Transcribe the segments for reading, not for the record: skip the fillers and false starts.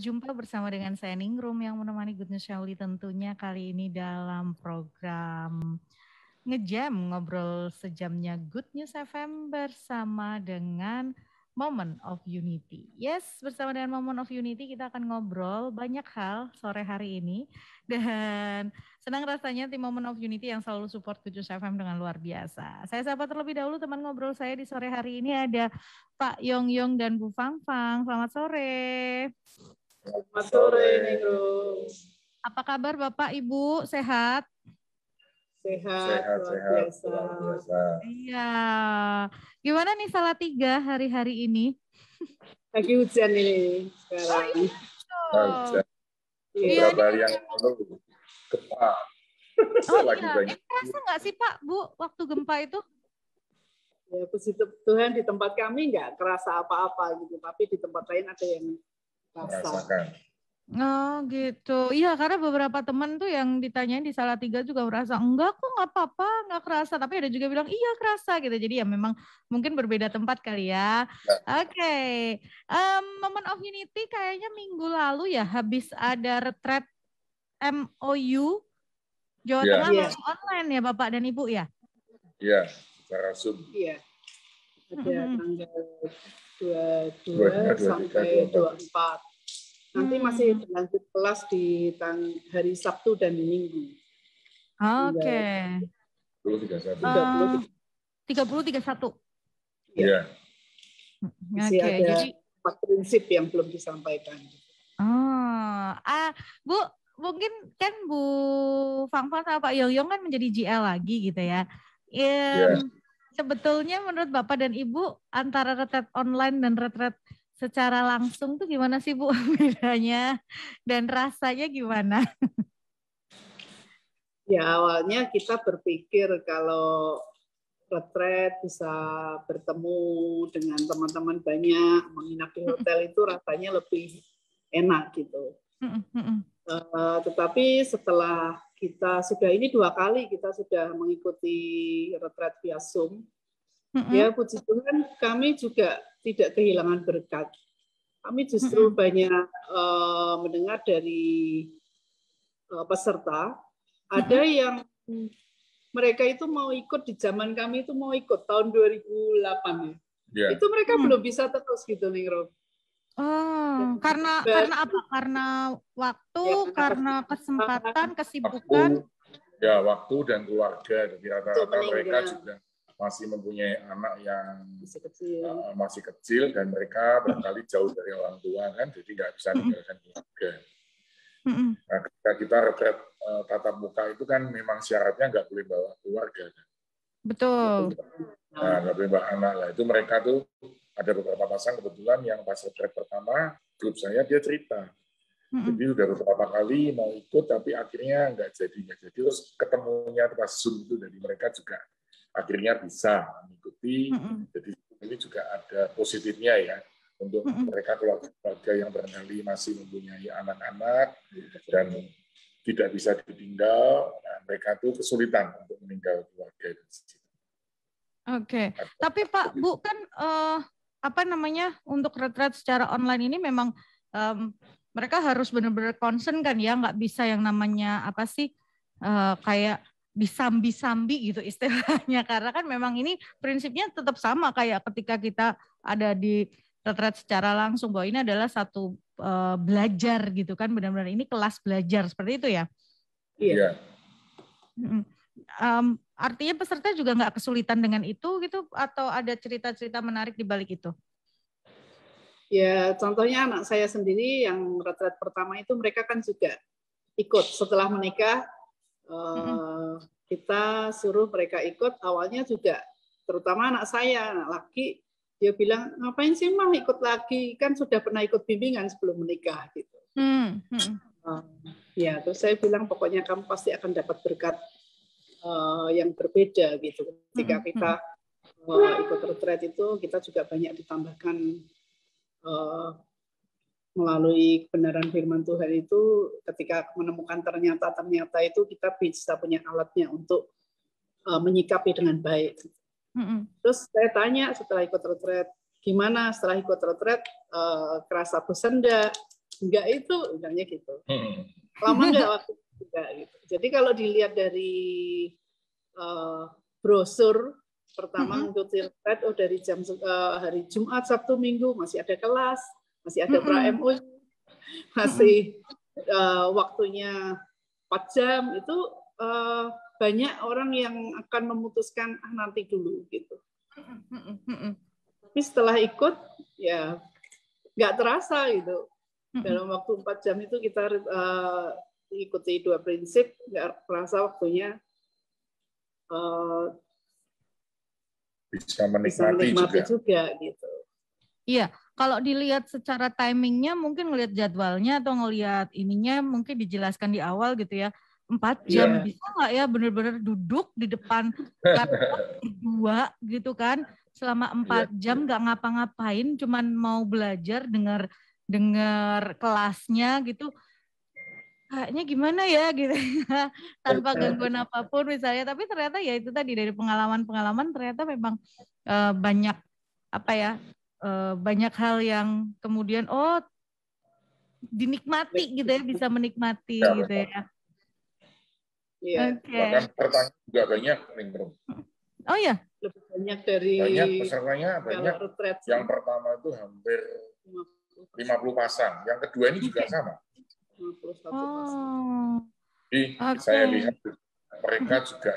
berjumpa bersama dengan saya Ningrum yang menemani Good News Shauli tentunya kali ini dalam program Ngejam, ngobrol sejamnya Good News FM bersama dengan Moment of Unity. Yes, bersama dengan Moment of Unity kita akan ngobrol banyak hal sore hari ini. Dan senang rasanya tim Moment of Unity yang selalu support Good News FM dengan luar biasa. Saya sapa terlebih dahulu teman ngobrol saya di sore hari ini ada Pak Yong dan Bu Fang Fang. Selamat sore. Selamat sore, Ningrum. Apa kabar Bapak, Ibu? Sehat? Sehat, luar biasa. Iya. Gimana nih Salatiga hari-hari ini? Lagi hujan ini sekarang. Hujan. Iya, Beberapa hari yang lalu gempa. Ini terasa nggak sih Pak, Bu, waktu gempa itu? Ya, puji Tuhan di tempat kami nggak kerasa apa-apa gitu, tapi di tempat lain ada yang merasakan. Oh gitu, iya karena beberapa teman tuh yang ditanyain di Salatiga juga merasa enggak kok nggak apa-apa, nggak kerasa, tapi ada juga bilang iya kerasa gitu, jadi ya memang mungkin berbeda tempat kali ya. Oke. Moment of Unity kayaknya minggu lalu ya habis ada retreat MOU Jawa Tengah langsung online ya Bapak dan Ibu ya? Iya, secara Zoom. Iya, ada tanggal 22 sampai 24. Nanti masih berlanjut kelas di hari Sabtu dan Minggu. Oke. 30-31. 30-31. Iya. Masih ada jadi 4 prinsip yang belum disampaikan. Bu, mungkin kan Bu Fang Fang sama Pak Yong kan menjadi GL lagi gitu ya. Sebetulnya menurut Bapak dan Ibu antara retret online dan retret secara langsung tuh gimana sih Bu bedanya dan rasanya gimana? Ya awalnya kita berpikir kalau retret bisa bertemu dengan teman-teman banyak, menginap di hotel itu rasanya lebih enak gitu. Tetapi setelah kita sudah ini 2 kali kita sudah mengikuti retret via Zoom, ya puji Tuhan kami juga tidak kehilangan berkat. Kami justru banyak mendengar dari peserta, ada yang mereka itu mau ikut di zaman kami itu mau ikut tahun 2008 ya. Itu mereka belum bisa terus gitu nih Rob. Karena apa? Karena waktu, karena kesempatan, kesibukan. Waktu dan keluarga. Jadi rata-rata mereka juga masih mempunyai anak yang masih kecil dan mereka barangkali jauh dari orang tua kan, jadi nggak bisa meninggalkan keluarga. Nah, ketika kita retret tatap muka itu kan memang syaratnya nggak boleh bawa keluarga kan. Betul. Nah, nggak boleh bawa anak lah. Itu mereka tuh ada beberapa pasang kebetulan yang pas retret pertama grup saya dia cerita. Jadi udah beberapa kali mau ikut tapi akhirnya nggak jadi. Terus ketemunya pas Zoom itu dari mereka juga akhirnya bisa mengikuti. Jadi ini juga ada positifnya ya untuk mereka keluarga yang barangkali masih mempunyai anak-anak dan tidak bisa ditinggal. Nah, mereka tuh kesulitan untuk meninggal keluarga. Oke. Tapi Pak, Bu kan untuk retret secara online ini memang mereka harus benar-benar concern kan ya, nggak bisa yang namanya kayak disambi-sambi gitu istilahnya, karena kan memang ini prinsipnya tetap sama kayak ketika kita ada di retret secara langsung, bahwa ini adalah satu belajar gitu kan, benar-benar ini kelas belajar seperti itu ya. Iya. Artinya peserta juga nggak kesulitan dengan itu gitu, atau ada cerita-cerita menarik di balik itu? Ya contohnya anak saya sendiri yang retret pertama itu mereka kan juga ikut setelah menikah. Kita suruh mereka ikut, awalnya juga terutama anak saya, anak laki, dia bilang ngapain sih mah ikut lagi, kan sudah pernah ikut bimbingan sebelum menikah gitu. Ya terus saya bilang pokoknya kamu pasti akan dapat berkat yang berbeda gitu. Ketika kita ikut retret itu kita juga banyak ditambahkan melalui kebenaran firman Tuhan itu, ketika menemukan ternyata itu kita bisa punya alatnya untuk menyikapi dengan baik. Terus saya tanya setelah ikut retret, gimana setelah ikut retret, kerasa bosan enggak? enggak itu, misalnya gitu. Lama enggak waktu enggak gitu. Jadi kalau dilihat dari brosur pertama mengikuti retret, dari jam hari Jumat, Sabtu, Minggu masih ada kelas, masih ada pra-MU, masih waktunya 4 jam, itu banyak orang yang akan memutuskan nanti dulu gitu. Tapi setelah ikut ya nggak terasa gitu. Dalam waktu 4 jam itu kita ikuti 2 prinsip, nggak terasa waktunya bisa menikmati juga gitu. Iya, kalau dilihat secara timingnya mungkin ngelihat jadwalnya atau ngelihat ininya mungkin dijelaskan di awal gitu ya. 4 jam bisa nggak ya benar-benar duduk di depan laptop berdua gitu kan selama 4 jam nggak ngapa-ngapain, cuman mau belajar, dengar kelasnya gitu. Kayaknya gimana ya gitu tanpa gangguan apapun misalnya, tapi ternyata ya itu tadi dari pengalaman ternyata memang banyak banyak hal yang kemudian dinikmati gitu ya, bisa menikmati gitu ya. Bahkan pertanyaan juga banyak, Ningrum. Oh ya, lebih banyak dari pesertanya banyak. Yang pertama itu hampir 50 pasang, yang kedua ini juga sama. Jadi saya lihat mereka juga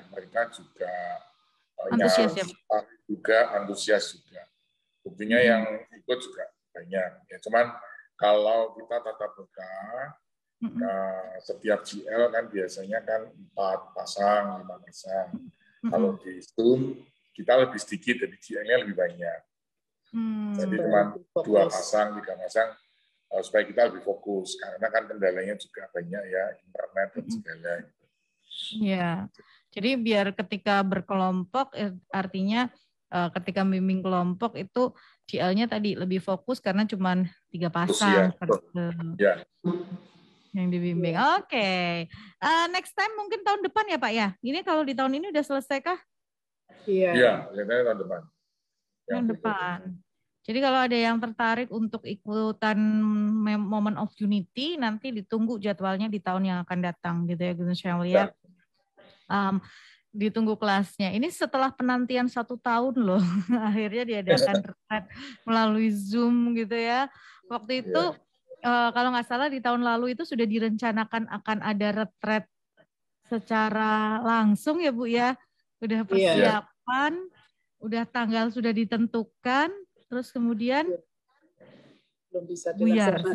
antusias juga. Buktinya yang ikut juga banyak. Ya, cuman kalau kita tatap muka, setiap GL kan biasanya kan 4 pasang, 5 pasang. Kalau di Zoom kita lebih sedikit, jadi GL-nya lebih banyak. Jadi cuma 2 pasang, 3 pasang. Supaya kita lebih fokus, karena kan kendalanya juga banyak ya, internet dan segala. Iya, jadi biar ketika berkelompok, artinya ketika bimbing kelompok itu GL-nya tadi lebih fokus karena cuma 3 pasang yang dibimbing. Oke. Next time mungkin tahun depan ya Pak ya? Ini kalau di tahun ini udah selesai kah? Iya, tahun depan. Tahun depan. Jadi kalau ada yang tertarik untuk ikutan Moment of Unity, nanti ditunggu jadwalnya di tahun yang akan datang gitu ya, Gunung Syawli ya. Ditunggu kelasnya. Ini setelah penantian 1 tahun loh, akhirnya diadakan retret melalui Zoom gitu ya. Waktu itu kalau nggak salah di tahun lalu itu sudah direncanakan akan ada retret secara langsung ya Bu ya. Udah persiapan, udah tanggal sudah ditentukan. Terus kemudian belum bisa dilaksanakan.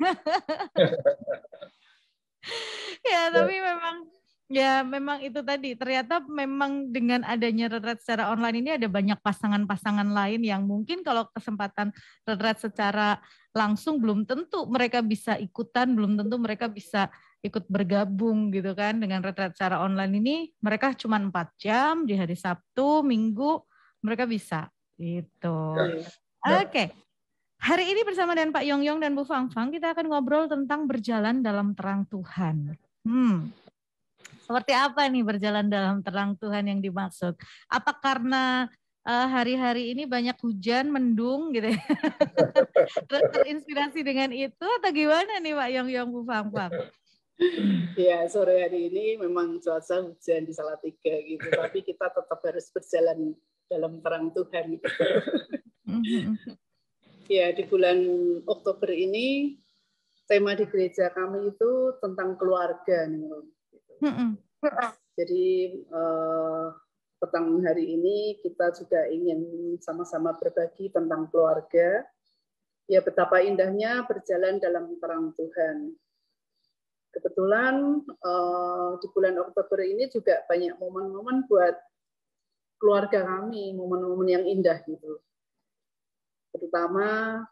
Ya, tapi memang itu tadi. Ternyata memang dengan adanya retret secara online ini ada banyak pasangan-pasangan lain yang mungkin kalau kesempatan retret secara langsung belum tentu mereka bisa ikutan, belum tentu mereka bisa ikut bergabung gitu kan. Dengan retret secara online ini mereka cuma 4 jam di hari Sabtu, Minggu mereka bisa gitu. Oke. Hari ini bersama dengan Pak Yongyong dan Bu Fangfang kita akan ngobrol tentang berjalan dalam terang Tuhan. Seperti apa nih berjalan dalam terang Tuhan yang dimaksud? Apa karena hari-hari ini banyak hujan, mendung gitu ya? Terus terinspirasi dengan itu atau gimana nih Pak Yongyong, Bu Fangfang? Ya, sore hari ini memang cuaca hujan di Salatiga gitu, tapi kita tetap harus berjalan dalam terang Tuhan. Gitu. Ya, di bulan Oktober ini tema di gereja kami itu tentang keluarga. Jadi petang hari ini kita juga ingin sama-sama berbagi tentang keluarga. Ya, betapa indahnya berjalan dalam terang Tuhan. Kebetulan di bulan Oktober ini juga banyak momen-momen buat keluarga kami, momen-momen yang indah gitu. Terutama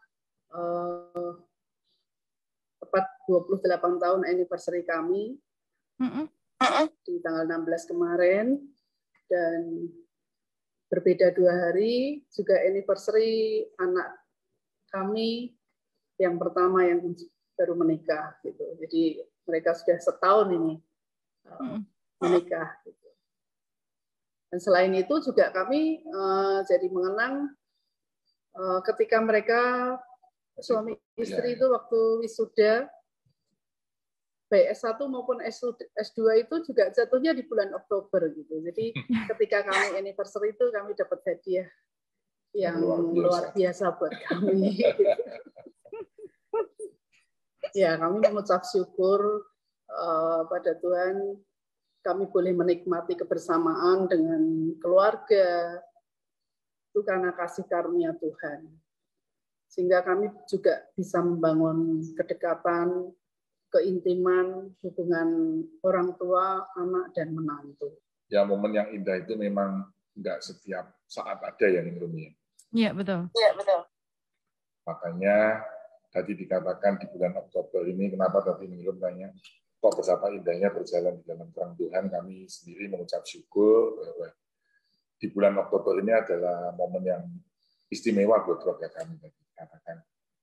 tepat 28 tahun anniversary kami di tanggal 16 kemarin, dan berbeda 2 hari juga anniversary anak kami yang pertama yang baru menikah gitu. Jadi mereka sudah setahun ini menikah gitu. Dan selain itu juga kami jadi mengenang ketika mereka suami istri itu waktu wisuda baik S1 maupun S2 itu juga jatuhnya di bulan Oktober gitu. Jadi ketika kami anniversary itu kami dapat hadiah yang luar biasa buat kami. Gitu. Ya, kami mengucap syukur pada Tuhan kami boleh menikmati kebersamaan dengan keluarga itu karena kasih karunia Tuhan. Sehingga kami juga bisa membangun kedekatan, keintiman, hubungan orang tua, anak, dan menantu. Ya, momen yang indah itu memang nggak setiap saat ada ya, Ningrum. Iya, betul. Iya, betul. Makanya tadi dikatakan di bulan Oktober ini, kenapa tadi Ningrum tanya, kok betapa indahnya berjalan di dalam terang Tuhan, kami sendiri mengucap syukur bahwa di bulan Oktober ini adalah momen yang istimewa buat keluarga kami. Tadi dikatakan.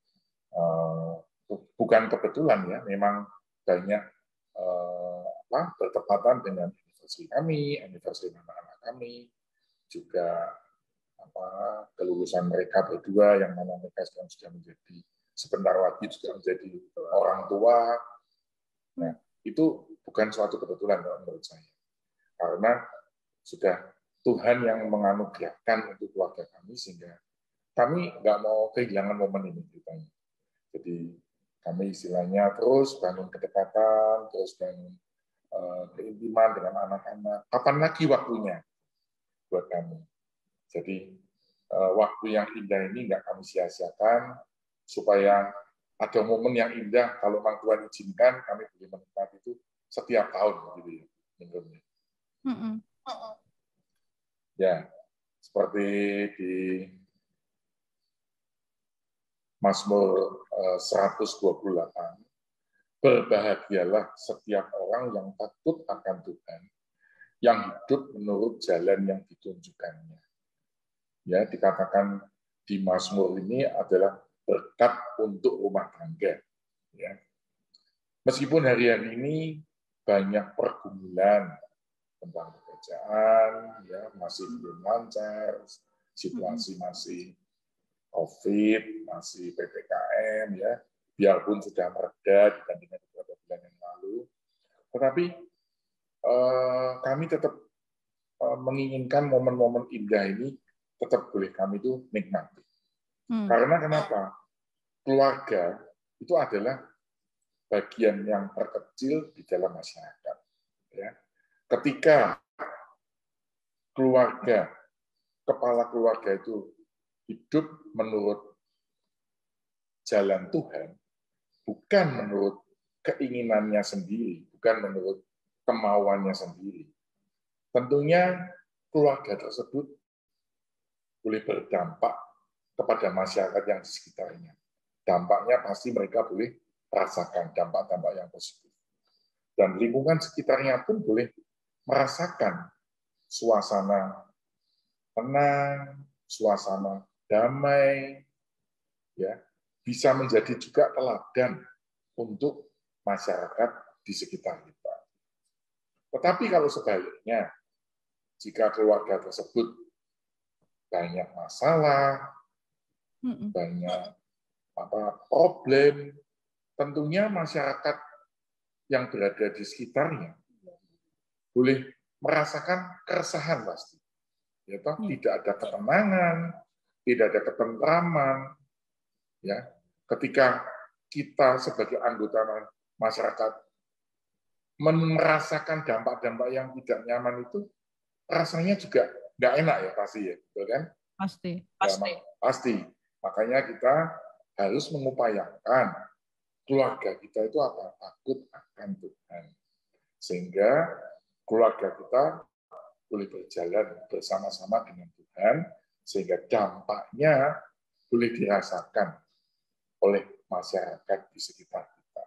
Bukan kebetulan ya, memang banyak bertepatan dengan anniversary kami, anniversary anak-anak kami, juga kelulusan mereka berdua yang mana mereka sekarang sudah menjadi sebentar lagi juga menjadi orang tua. Nah, itu bukan suatu kebetulan menurut saya, karena sudah Tuhan yang menganugerahkan untuk keluarga kami sehingga kami nggak mau kehilangan momen ini ceritanya. Jadi kami istilahnya terus bangun kedekatan, terus bangun keintiman dengan anak-anak. Kapan lagi waktunya buat kami? Jadi waktu yang indah ini nggak kami sia-siakan, supaya ada momen yang indah. Kalau memang Tuhan izinkan, kami boleh menikmati itu setiap tahun, gitu ya. Ya, seperti di Mazmur 128, berbahagialah setiap orang yang takut akan Tuhan, yang hidup menurut jalan yang ditunjukkannya. Ya, dikatakan di Mazmur ini adalah berkat untuk rumah tangga. Ya. Meskipun hari-hari ini banyak pergumulan tentang pekerjaan, ya masih belum lancar, situasi masih COVID, masih PPKM, ya, biarpun sudah mereda dibandingkan beberapa bulan yang lalu, tetapi kami tetap menginginkan momen-momen indah ini tetap boleh kami itu nikmati. Karena kenapa? Keluarga itu adalah bagian yang terkecil di dalam masyarakat. Ya. Ketika keluarga, kepala keluarga itu hidup menurut jalan Tuhan, bukan menurut keinginannya sendiri, bukan menurut kemauannya sendiri. Tentunya keluarga tersebut boleh berdampak kepada masyarakat yang di sekitarnya. Dampaknya pasti mereka boleh rasakan dampak-dampak yang positif. Dan lingkungan sekitarnya pun boleh merasakan suasana tenang, suasana damai, ya, bisa menjadi juga teladan untuk masyarakat di sekitar kita. Tetapi kalau sebaliknya, jika keluarga tersebut banyak masalah, banyak problem, tentunya masyarakat yang berada di sekitarnya boleh merasakan keresahan pasti. Ya, tidak ada ketenangan, tidak ada ketentraman. Ya, ketika kita sebagai anggota masyarakat merasakan dampak-dampak yang tidak nyaman itu, rasanya juga nggak enak ya pasti ya, betul kan? Pasti. Ya, pasti. Makanya kita harus mengupayakan keluarga kita itu apa? Takut akan Tuhan. Sehingga keluarga kita boleh berjalan bersama-sama dengan Tuhan, sehingga dampaknya boleh dirasakan oleh masyarakat di sekitar kita.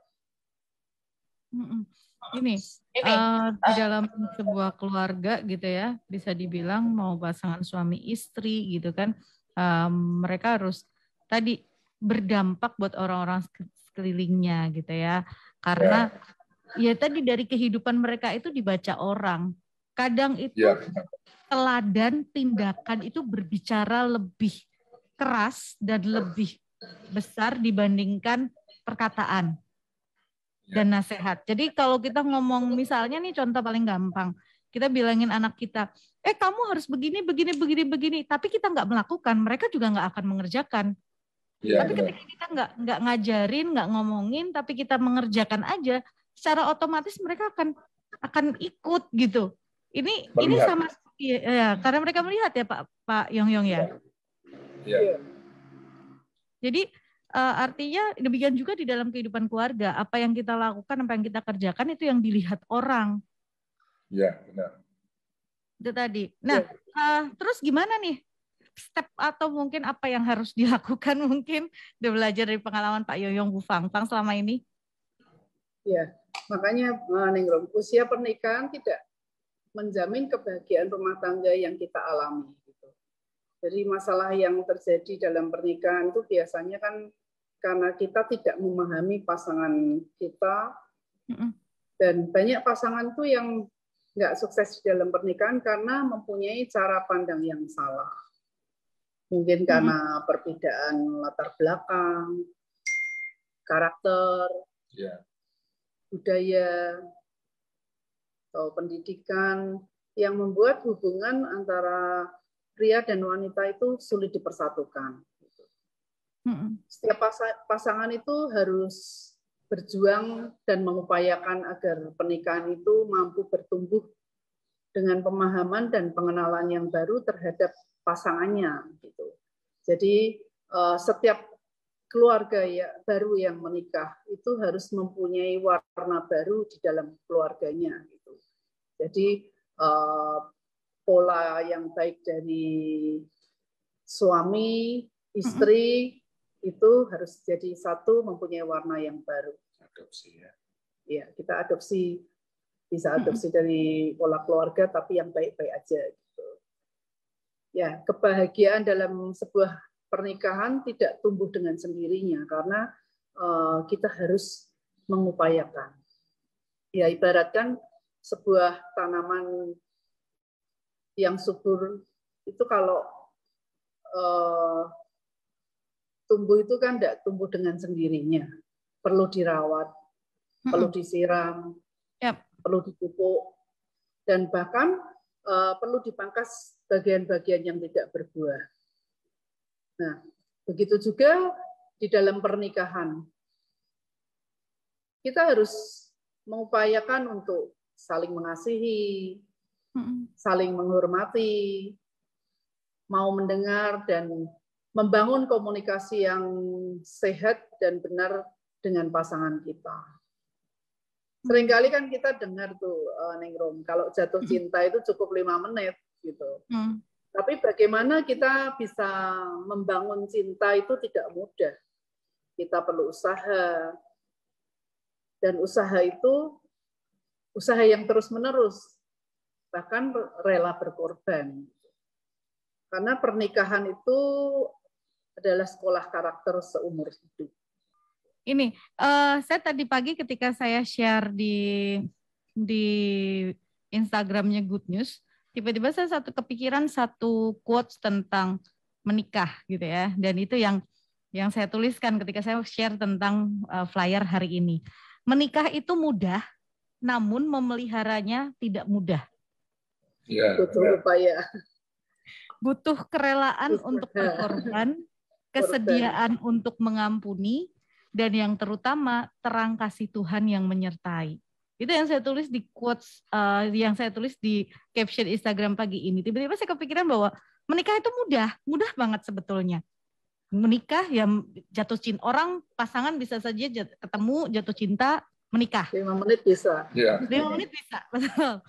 Ini di dalam sebuah keluarga gitu ya, bisa dibilang mau pasangan suami istri gitu kan, mereka harus tadi berdampak buat orang-orang sekelilingnya gitu ya, karena ya tadi dari kehidupan mereka itu dibaca orang. Kadang itu teladan tindakan itu berbicara lebih keras dan lebih besar dibandingkan perkataan dan nasihat. Jadi kalau kita ngomong misalnya nih contoh paling gampang, kita bilangin anak kita, kamu harus begini, tapi kita nggak melakukan, mereka juga nggak akan mengerjakan. Ya, tapi ketika kita nggak ngajarin, nggak ngomongin, tapi kita mengerjakan aja, secara otomatis mereka akan ikut gitu. Ini sama ya, karena mereka melihat ya Pak Yong ya. Ya. Jadi artinya demikian juga di dalam kehidupan keluarga, apa yang kita lakukan, apa yang kita kerjakan itu yang dilihat orang. Ya, benar. Itu tadi. Nah, terus gimana nih step atau mungkin apa yang harus dilakukan, mungkin udah belajar dari pengalaman Pak Yoyong, Bu Fangfang selama ini? Ya, makanya Ningrum, usia pernikahan tidak menjamin kebahagiaan rumah tangga yang kita alami. Gitu. Jadi masalah yang terjadi dalam pernikahan itu biasanya kan karena kita tidak memahami pasangan kita, dan banyak pasangan itu yang nggak sukses dalam pernikahan karena mempunyai cara pandang yang salah. Mungkin karena perbedaan latar belakang, karakter, budaya, atau pendidikan yang membuat hubungan antara pria dan wanita itu sulit dipersatukan. Setiap pasangan itu harus berjuang dan mengupayakan agar pernikahan itu mampu bertumbuh dengan pemahaman dan pengenalan yang baru terhadap pasangannya. Gitu. Jadi setiap keluarga baru yang menikah itu harus mempunyai warna baru di dalam keluarganya. Gitu. Jadi pola yang baik dari suami, istri itu harus jadi satu, mempunyai warna yang baru. Adopsi ya. Ya, kita adopsi, bisa adopsi dari pola keluarga tapi yang baik-baik aja. Gitu. Ya, kebahagiaan dalam sebuah pernikahan tidak tumbuh dengan sendirinya karena kita harus mengupayakan. Ya, ibaratkan sebuah tanaman yang subur itu kalau tumbuh itu kan tidak tumbuh dengan sendirinya, perlu dirawat, perlu disiram, perlu dipupuk, dan bahkan perlu dipangkas bagian-bagian yang tidak berbuah. Nah, begitu juga di dalam pernikahan. Kita harus mengupayakan untuk saling mengasihi, saling menghormati, mau mendengar dan membangun komunikasi yang sehat dan benar dengan pasangan kita. Seringkali kan kita dengar tuh, Ningrum, kalau jatuh cinta itu cukup 5 menit gitu. Tapi bagaimana kita bisa membangun cinta itu tidak mudah. Kita perlu usaha. Dan usaha itu usaha yang terus-menerus. Bahkan rela berkorban. Karena pernikahan itu adalah sekolah karakter seumur hidup. Ini, saya tadi pagi ketika saya share di Instagramnya Good News, tiba-tiba saya kepikiran satu quotes tentang menikah gitu ya, dan itu yang saya tuliskan ketika saya share tentang flyer hari ini. Menikah itu mudah, namun memeliharanya tidak mudah. Ya, butuh upaya. Butuh kerelaan untuk berkorban, kesediaan untuk mengampuni, dan yang terutama terang kasih Tuhan yang menyertai. Itu yang saya tulis di quotes, yang saya tulis di caption Instagram pagi ini. Tiba-tiba saya kepikiran bahwa menikah itu mudah banget sebetulnya. Menikah ya jatuh cinta, orang pasangan bisa saja ketemu, jatuh cinta, menikah. 5 menit bisa. 5 menit bisa, betul.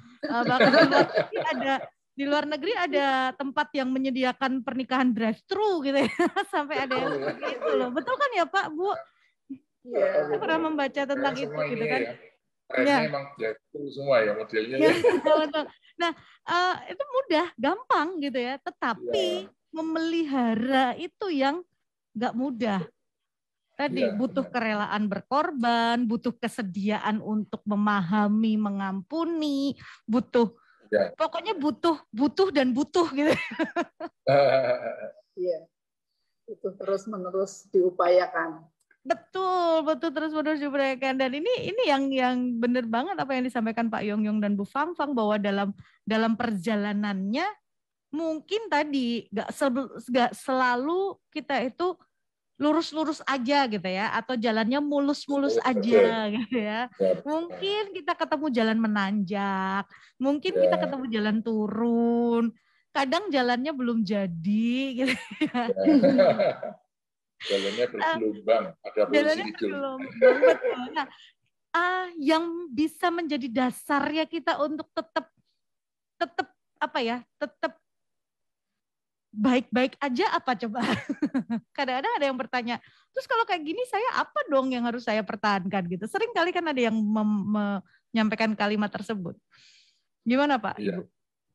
Bahkan di luar negeri ada tempat yang menyediakan pernikahan drive-thru gitu ya. Sampai ada yang seperti itu loh. Betul kan ya Pak, Bu? Iya. Saya pernah membaca tentang itu gitu kan. Ya. Memang drive-thru semua ya modelnya. Ya, betul. Nah, itu mudah, gampang gitu ya. Tetapi memelihara itu yang nggak mudah. Tadi butuh kerelaan berkorban, butuh kesediaan untuk memahami, mengampuni, butuh pokoknya butuh dan butuh gitu. Iya. itu terus-menerus diupayakan. Betul, betul terus-menerus diupayakan. Dan ini yang benar banget apa yang disampaikan Pak Yongyong dan Bu Fangfang, bahwa dalam perjalanannya mungkin tadi nggak selalu kita itu lurus-lurus aja gitu ya, atau jalannya mulus-mulus aja gitu ya. Mungkin kita ketemu jalan menanjak, mungkin kita ketemu jalan turun, kadang jalannya belum jadi gitu ya. Jalannya bergelombang, ada jalannya bergelombang, betul. Nah, yang bisa menjadi dasarnya kita untuk tetap apa ya, tetap baik-baik aja apa coba? Kadang-kadang ada yang bertanya, terus kalau kayak gini saya apa dong yang harus saya pertahankan gitu. Sering kali kan ada yang menyampaikan kalimat tersebut. Gimana Pak, Ibu?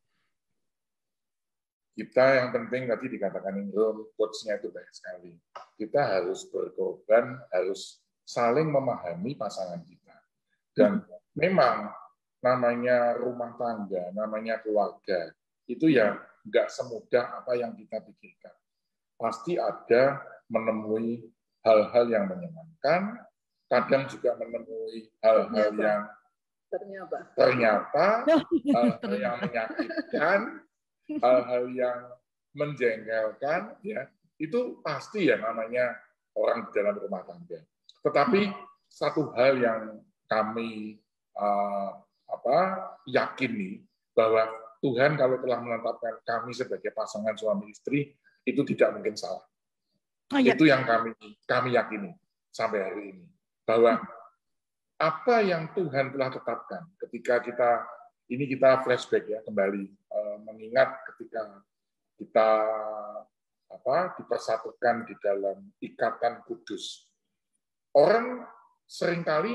Kita yang penting tadi dikatakan Indro, quotes-nya itu banyak sekali. Kita harus berkorban, harus saling memahami pasangan kita. Dan memang namanya rumah tangga, namanya keluarga, itu ya nggak semudah apa yang kita pikirkan. Pasti ada menemui hal-hal yang menyenangkan, kadang juga menemui hal-hal yang ternyata hal-hal yang menyakitkan, hal-hal yang menjengkelkan, ya itu pasti ya namanya orang di dalam rumah tangga. Tetapi satu hal yang kami yakini bahwa Tuhan kalau telah menetapkan kami sebagai pasangan suami istri itu tidak mungkin salah. Itu yang kami yakini sampai hari ini, bahwa apa yang Tuhan telah tetapkan ketika kita flashback ya kembali, mengingat ketika kita dipersatukan di dalam ikatan kudus. Orang seringkali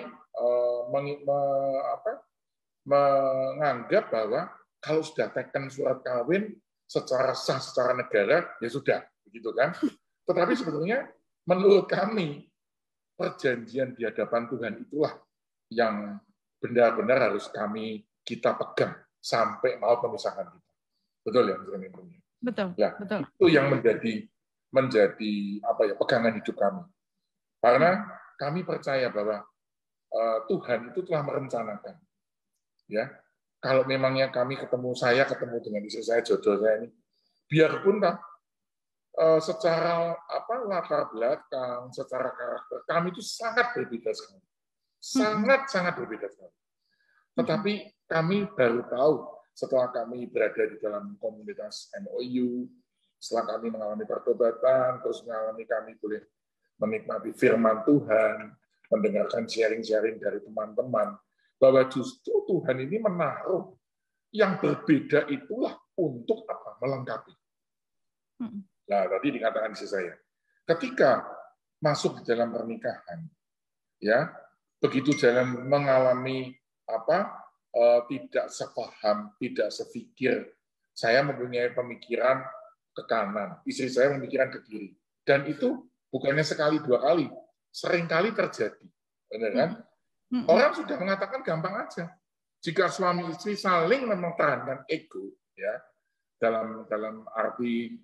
menganggap bahwa kalau sudah teken surat kawin secara sah, secara negara, ya sudah, begitu kan? Tetapi sebetulnya menurut kami perjanjian di hadapan Tuhan itulah yang benar-benar harus kita pegang sampai mau pemisahkan kita. Betul ya, betul. Ya, betul. Itu yang menjadi pegangan hidup kami. Karena kami percaya bahwa Tuhan itu telah merencanakan. Ya, kalau memangnya saya ketemu dengan istri saya, jodoh saya ini, biarpun secara latar belakang, secara karakter kami itu sangat berbeda sekali. Sangat berbeda sekali. Tetapi kami baru tahu setelah kami berada di dalam komunitas MOU, setelah kami mengalami pertobatan, terus kami boleh menikmati firman Tuhan, mendengarkan sharing-sharing dari teman-teman, bahwa justru Tuhan ini menaruh yang berbeda itulah untuk apa? Melengkapi. Nah, tadi dikatakan istri saya, ketika masuk di dalam pernikahan, ya begitu jalan mengalami tidak sepaham, tidak sepikir. Saya mempunyai pemikiran ke kanan, istri saya pemikiran ke kiri. Dan itu bukannya sekali dua kali, sering kali terjadi. Benar kan? Orang sudah mengatakan gampang aja. Jika suami istri saling mempertahankan ego, ya dalam arti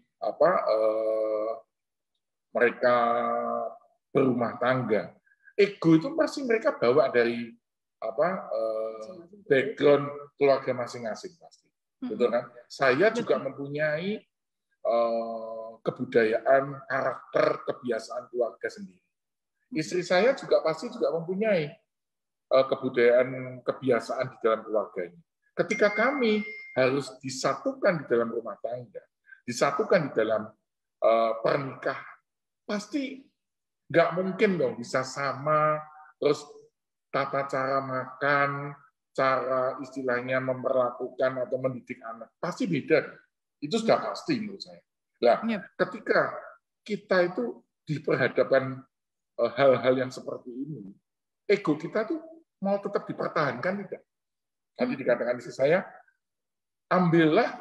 mereka berumah tangga, ego itu pasti mereka bawa dari background keluarga masing-masing pasti, betul kan? Saya juga mempunyai kebudayaan, karakter, kebiasaan keluarga sendiri. Istri saya juga pasti mempunyai kebudayaan, kebiasaan di dalam keluarganya. Ketika kami harus disatukan di dalam rumah tangga, disatukan di dalam pernikahan, pasti nggak mungkin dong bisa sama, terus tata cara makan, cara istilahnya memperlakukan atau mendidik anak, pasti beda. Itu sudah pasti menurut saya. Nah, ketika kita itu diperhadapkan hal-hal yang seperti ini, ego kita tuh mau tetap dipertahankan tidak? Tadi dikatakan istri saya, ambillah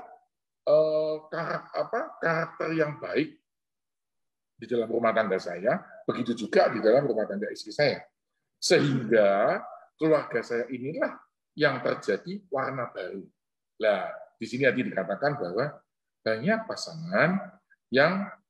karakter yang baik di dalam rumah tangga saya, begitu juga di dalam rumah tangga istri saya. Sehingga keluarga saya inilah yang terjadi warna baru. Nah, di sini tadi dikatakan bahwa banyak pasangan yang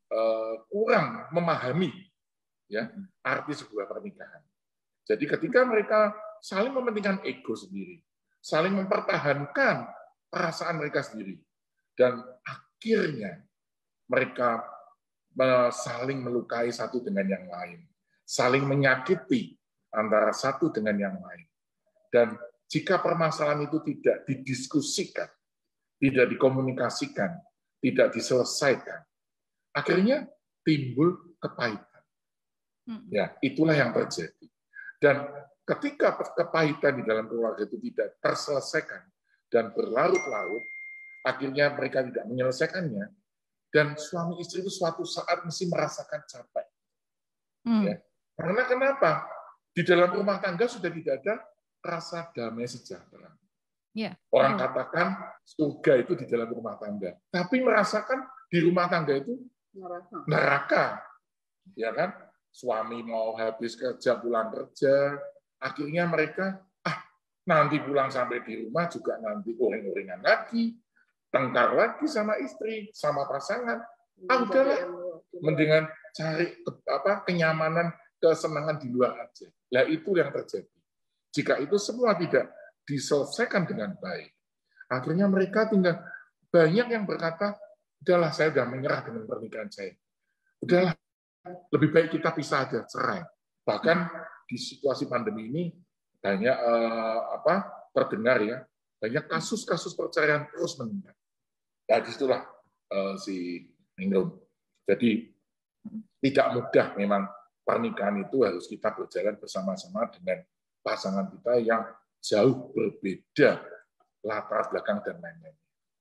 kurang memahami ya arti sebuah pernikahan. Jadi ketika mereka saling mementingkan ego sendiri, saling mempertahankan perasaan mereka sendiri, dan akhirnya mereka saling melukai satu dengan yang lain, saling menyakiti antara satu dengan yang lain. Dan jika permasalahan itu tidak didiskusikan, tidak dikomunikasikan, tidak diselesaikan, akhirnya timbul kepahitan. Ya, itulah yang terjadi. Dan ketika kepahitan di dalam keluarga itu tidak terselesaikan dan berlarut-larut, akhirnya mereka tidak menyelesaikannya, dan suami istri itu suatu saat mesti merasakan capek. Ya. Karena kenapa? Di dalam rumah tangga sudah tidak ada rasa damai sejahtera. Yeah. Orang katakan surga itu di dalam rumah tangga, tapi merasakan di rumah tangga itu neraka. Ya kan? Suami mau habis kerja, pulang kerja, akhirnya mereka nanti pulang sampai di rumah juga nanti uring-uringan lagi, tengkar lagi sama istri, sama pasangan. Udahlah, mendingan cari kenyamanan, kesenangan di luar aja. Nah, itu yang terjadi. Jika itu semua tidak diselesaikan dengan baik, akhirnya mereka tinggal, banyak yang berkata, udahlah, saya sudah menyerah dengan pernikahan saya. Udahlah, lebih baik kita pisah aja, cerai. Bahkan di situasi pandemi ini banyak terdengar ya, banyak kasus-kasus perceraian terus meningkat. Nah, disitulah si Ningrum. Jadi tidak mudah memang pernikahan itu harus kita berjalan bersama-sama dengan pasangan kita yang jauh berbeda latar belakang dan lain-lain.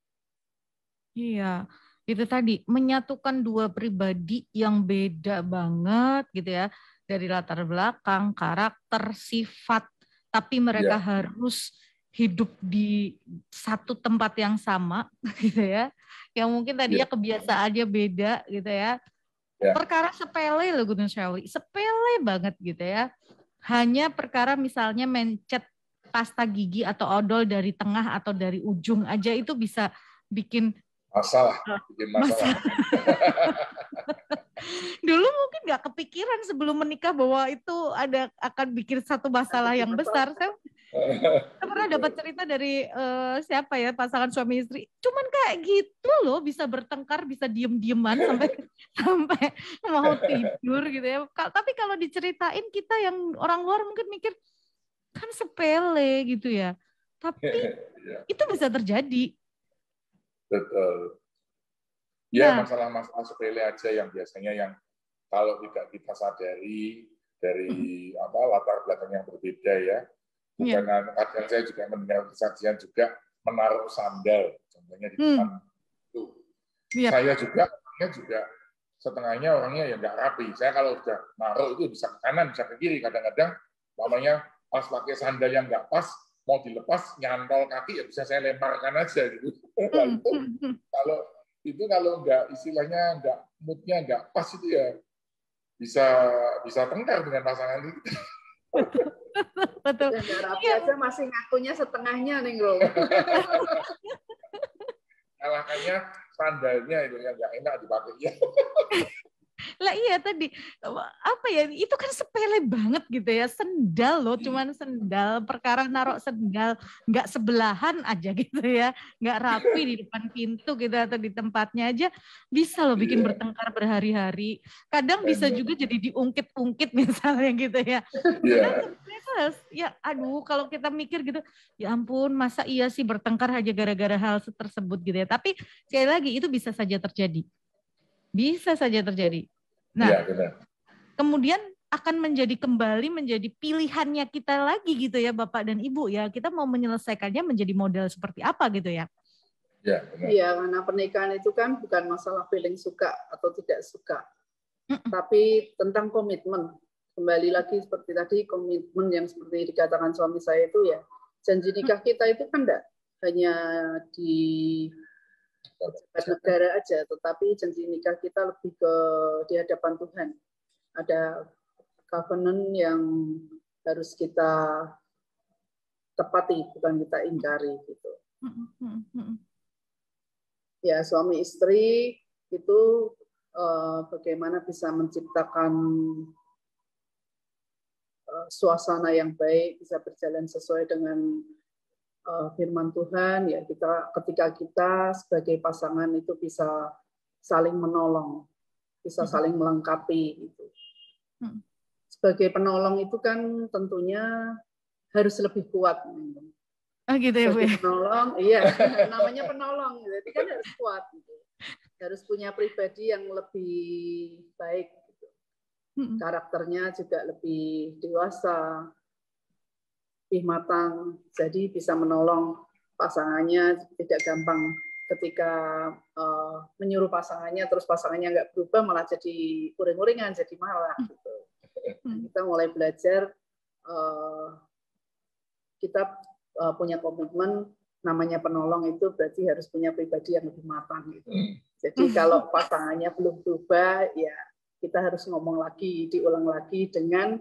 Iya, itu tadi menyatukan dua pribadi yang beda banget gitu ya, dari latar belakang, karakter, sifat, tapi mereka harus hidup di satu tempat yang sama gitu ya, yang mungkin tadinya kebiasaannya beda gitu ya. Perkara sepele loh Gunung Syauli, sepele banget gitu ya, hanya perkara misalnya mencet pasta gigi atau odol dari tengah atau dari ujung aja itu bisa bikin masalah. Dulu mungkin nggak kepikiran sebelum menikah bahwa itu akan bikin satu masalah yang besar. Saya pernah dapat cerita dari siapa ya, pasangan suami istri, cuman kayak gitu loh, bisa bertengkar, bisa diem-dieman sampai mau tidur gitu ya. Tapi kalau diceritain kita yang orang luar mungkin mikir kan sepele gitu ya, tapi itu bisa terjadi. Betul. Ya, masalah-masalah sepele aja yang biasanya yang kalau tidak kita sadari dari latar belakang yang berbeda ya. Bukan kadang saya juga mendengar kesaksian juga menaruh sandal, contohnya di depan itu. Saya juga setengahnya orangnya yang nggak rapi. Saya kalau udah naruh itu bisa ke kanan, bisa ke kiri. Kadang-kadang namanya pas pakai sandal yang nggak pas, mau dilepas nyantol kaki ya bisa saya lemparkan aja gitu. Kalau nggak istilahnya nggak moodnya nggak pas itu ya bisa tengkar dengan pasangan itu. Betul. Nggak rapi aja masih ngakunya setengahnya nih bro. Kalahkannya sandalnya itu yang nggak enak dipakai ya. Lah iya tadi itu kan sepele banget gitu ya, sendal loh, cuman sendal, perkara naruh sendal nggak sebelahan aja gitu ya, nggak rapi di depan pintu gitu atau di tempatnya aja bisa loh bikin bertengkar berhari-hari. Kadang bisa juga jadi diungkit-ungkit misalnya gitu ya. Ya aduh, kalau kita mikir gitu, ya ampun masa iya sih bertengkar hanya gara-gara hal tersebut gitu ya. Tapi sekali lagi itu bisa saja terjadi. Bisa saja terjadi. Nah, kemudian akan menjadi pilihannya kita lagi gitu ya Bapak dan Ibu ya. Kita mau menyelesaikannya menjadi model seperti apa gitu ya. Iya, karena pernikahan itu kan bukan masalah feeling suka atau tidak suka. Tapi tentang komitmen. Kembali lagi seperti tadi, komitmen yang seperti dikatakan suami saya itu ya. Janji nikah kita itu kan enggak hanya di negara aja, tetapi janji nikah kita lebih ke di hadapan Tuhan. Ada covenant yang harus kita tepati, bukan kita ingkari gitu. Ya, suami istri itu bagaimana bisa menciptakan suasana yang baik, bisa berjalan sesuai dengan firman Tuhan. Ya, ketika kita sebagai pasangan itu bisa saling menolong, bisa saling melengkapi. Gitu. Sebagai penolong itu kan tentunya harus lebih kuat. Oh gitu ya, Bu. Penolong, iya, namanya penolong, jadi kan harus kuat. Gitu. Harus punya pribadi yang lebih baik. Karakternya juga lebih dewasa, lebih matang, jadi bisa menolong pasangannya. Tidak gampang ketika menyuruh pasangannya, terus pasangannya nggak berubah, malah jadi uring-uringan, jadi marah. Gitu. Kita mulai belajar, kita punya komitmen, namanya penolong itu berarti harus punya pribadi yang lebih matang. Gitu. Jadi kalau pasangannya belum berubah, ya kita harus ngomong lagi, diulang lagi dengan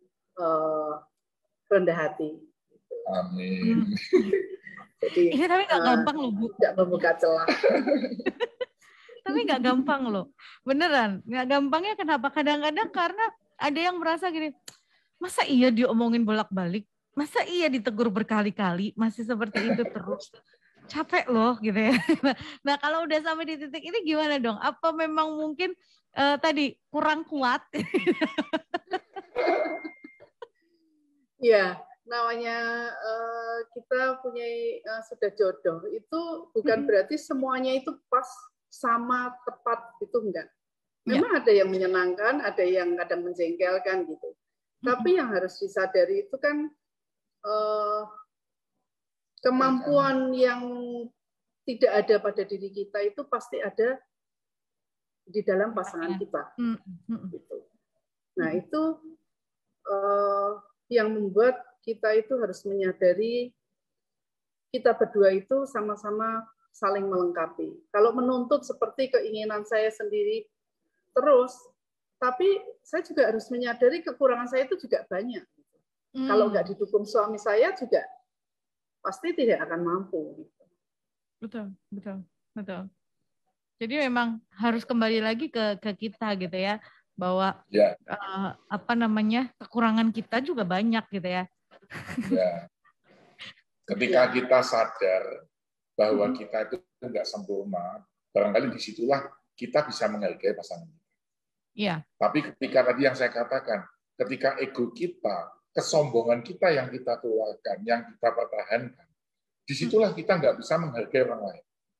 rendah hati. Amin. Jadi, tapi nggak gampang loh, Bu. Tidak membuka celah. Tapi nggak gampang loh, beneran. Nggak gampangnya kenapa? Kadang-kadang karena ada yang merasa gini, masa iya diomongin bolak-balik? Masa iya ditegur berkali-kali? Masih seperti itu terus? Capek loh gitu ya. Nah kalau udah sampai di titik ini gimana dong? Apa memang mungkin tadi kurang kuat? Ya, namanya kita punya sudah jodoh itu bukan berarti semuanya itu pas sama tepat, itu enggak. Memang ada yang menyenangkan, ada yang kadang menjengkelkan gitu. Tapi yang harus disadari itu kan kemampuan yang tidak ada pada diri kita itu pasti ada di dalam pasangan kita. Gitu. Nah itu yang membuat kita itu harus menyadari kita berdua itu sama-sama saling melengkapi. Kalau menuntut seperti keinginan saya sendiri terus, tapi saya juga harus menyadari kekurangan saya itu juga banyak. Kalau nggak didukung suami saya juga pasti tidak akan mampu. Betul. Jadi memang harus kembali lagi ke kita gitu ya, bahwa kekurangan kita juga banyak gitu ya. Ya. Ketika kita sadar bahwa kita itu nggak sempurna, barangkali disitulah kita bisa menghargai pasangan kita. Iya. Tapi ketika tadi yang saya katakan, ketika ego kita, kesombongan kita yang kita keluarkan, yang kita pertahankan, disitulah kita nggak bisa menghargai orang lain.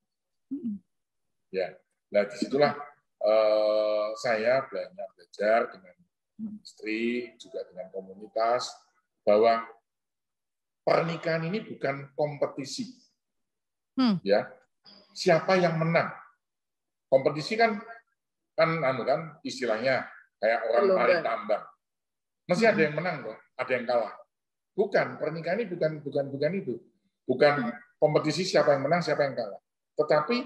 Ya, nah disitulah saya banyak belajar dengan istri, juga dengan komunitas, bahwa pernikahan ini bukan kompetisi. Ya, siapa yang menang? Kompetisi kan istilahnya kayak orang tarik tambang. Mesti ada yang menang loh, ada yang kalah. Bukan, pernikahan ini bukan itu. Bukan kompetisi siapa yang menang, siapa yang kalah. Tetapi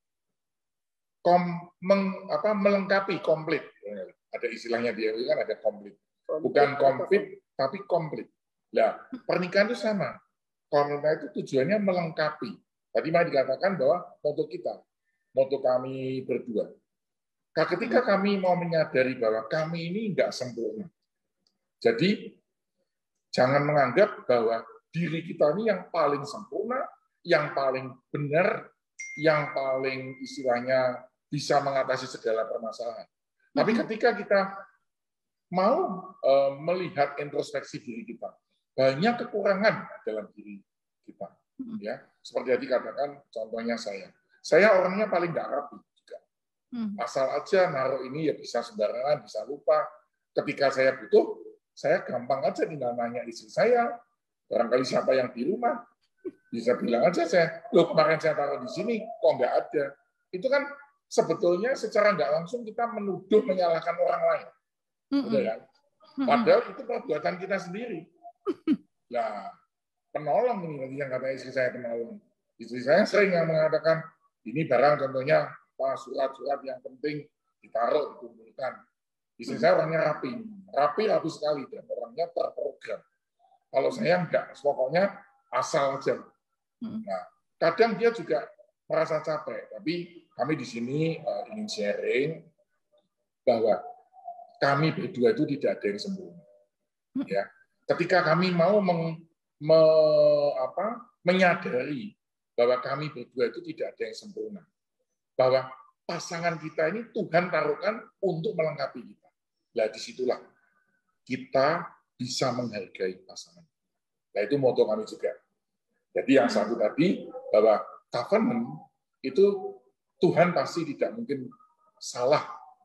melengkapi, komplit. Ada istilahnya dia kan ada komplit. Bukan komplit, tapi komplit. Nah, pernikahan itu sama. Pernikahan itu tujuannya melengkapi. Tadi mah dikatakan bahwa moto kita, moto kami berdua. Ketika kami mau menyadari bahwa kami ini enggak sempurna. Jadi, jangan menganggap bahwa diri kita ini yang paling sempurna, yang paling benar, yang paling istilahnya bisa mengatasi segala permasalahan. Tapi ketika kita mau melihat introspeksi diri kita, banyak kekurangan dalam diri kita. Ya, seperti tadi katakan, contohnya saya orangnya paling nggak rapi juga. Asal aja naruh ini ya bisa sembarangan, bisa lupa. Ketika saya butuh, saya gampang aja tinggal nanya istri saya, barangkali siapa yang di rumah, bisa bilang aja saya, loh kemarin saya taruh di sini, kok nggak ada. Itu kan sebetulnya secara nggak langsung kita menuduh, menyalahkan orang lain. Betul kan? Padahal itu perbuatan kita sendiri. Nah, penolong ini tadi yang kata istri saya penolong. Istri saya sering yang mengatakan, ini barang contohnya surat-surat yang penting ditaruh, dikumpulkan. Istri saya orangnya rapi sekali, dan orangnya terprogram. Kalau saya enggak, pokoknya asal aja. Nah, kadang dia juga merasa capek, tapi kami di sini ingin sharing bahwa kami berdua itu tidak ada yang sempurna. Ya, ketika kami mau menyadari bahwa kami berdua itu tidak ada yang sempurna, bahwa pasangan kita ini Tuhan taruhkan untuk melengkapi kita. Nah, disitulah kita bisa menghargai pasangan. Nah, itu moto kami juga. Jadi yang satu tadi, bahwa covenant itu Tuhan pasti tidak mungkin salah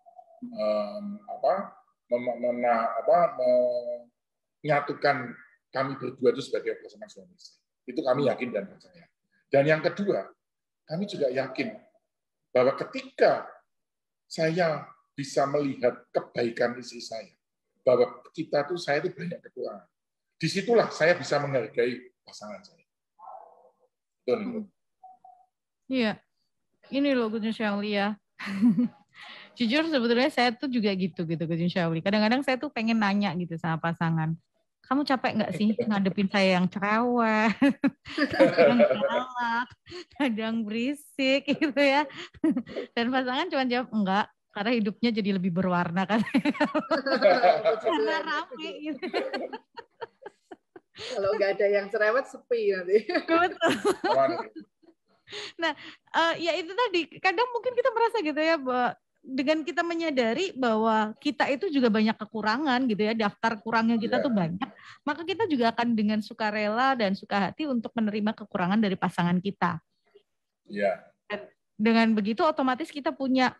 menyatukan kami berdua itu sebagai pasangan suami istri. Itu kami yakin dan percaya. Dan yang kedua, kami juga yakin bahwa ketika saya bisa melihat kebaikan istri saya, bahwa saya itu banyak kekurangan. Disitulah saya bisa menghargai pasangan saya. Itu nih. Iya, ini loh Gun Syahli ya. Jujur sebetulnya saya tuh juga gitu Gun Syahli. Kadang-kadang saya tuh pengen nanya gitu sama pasangan. Kamu capek nggak sih ngadepin saya yang cerewet, kadang galak, kadang berisik gitu ya. Dan pasangan cuma jawab enggak, karena hidupnya jadi lebih berwarna kan. Karena rame gitu. Kalau nggak ada yang cerewet, sepi nanti. Betul. Nah, ya itu tadi, kadang mungkin kita merasa gitu ya, bahwa dengan kita menyadari bahwa kita itu juga banyak kekurangan gitu ya, daftar kurangnya kita tuh banyak, maka kita juga akan dengan sukarela dan suka hati untuk menerima kekurangan dari pasangan kita. Iya. Dengan begitu otomatis kita punya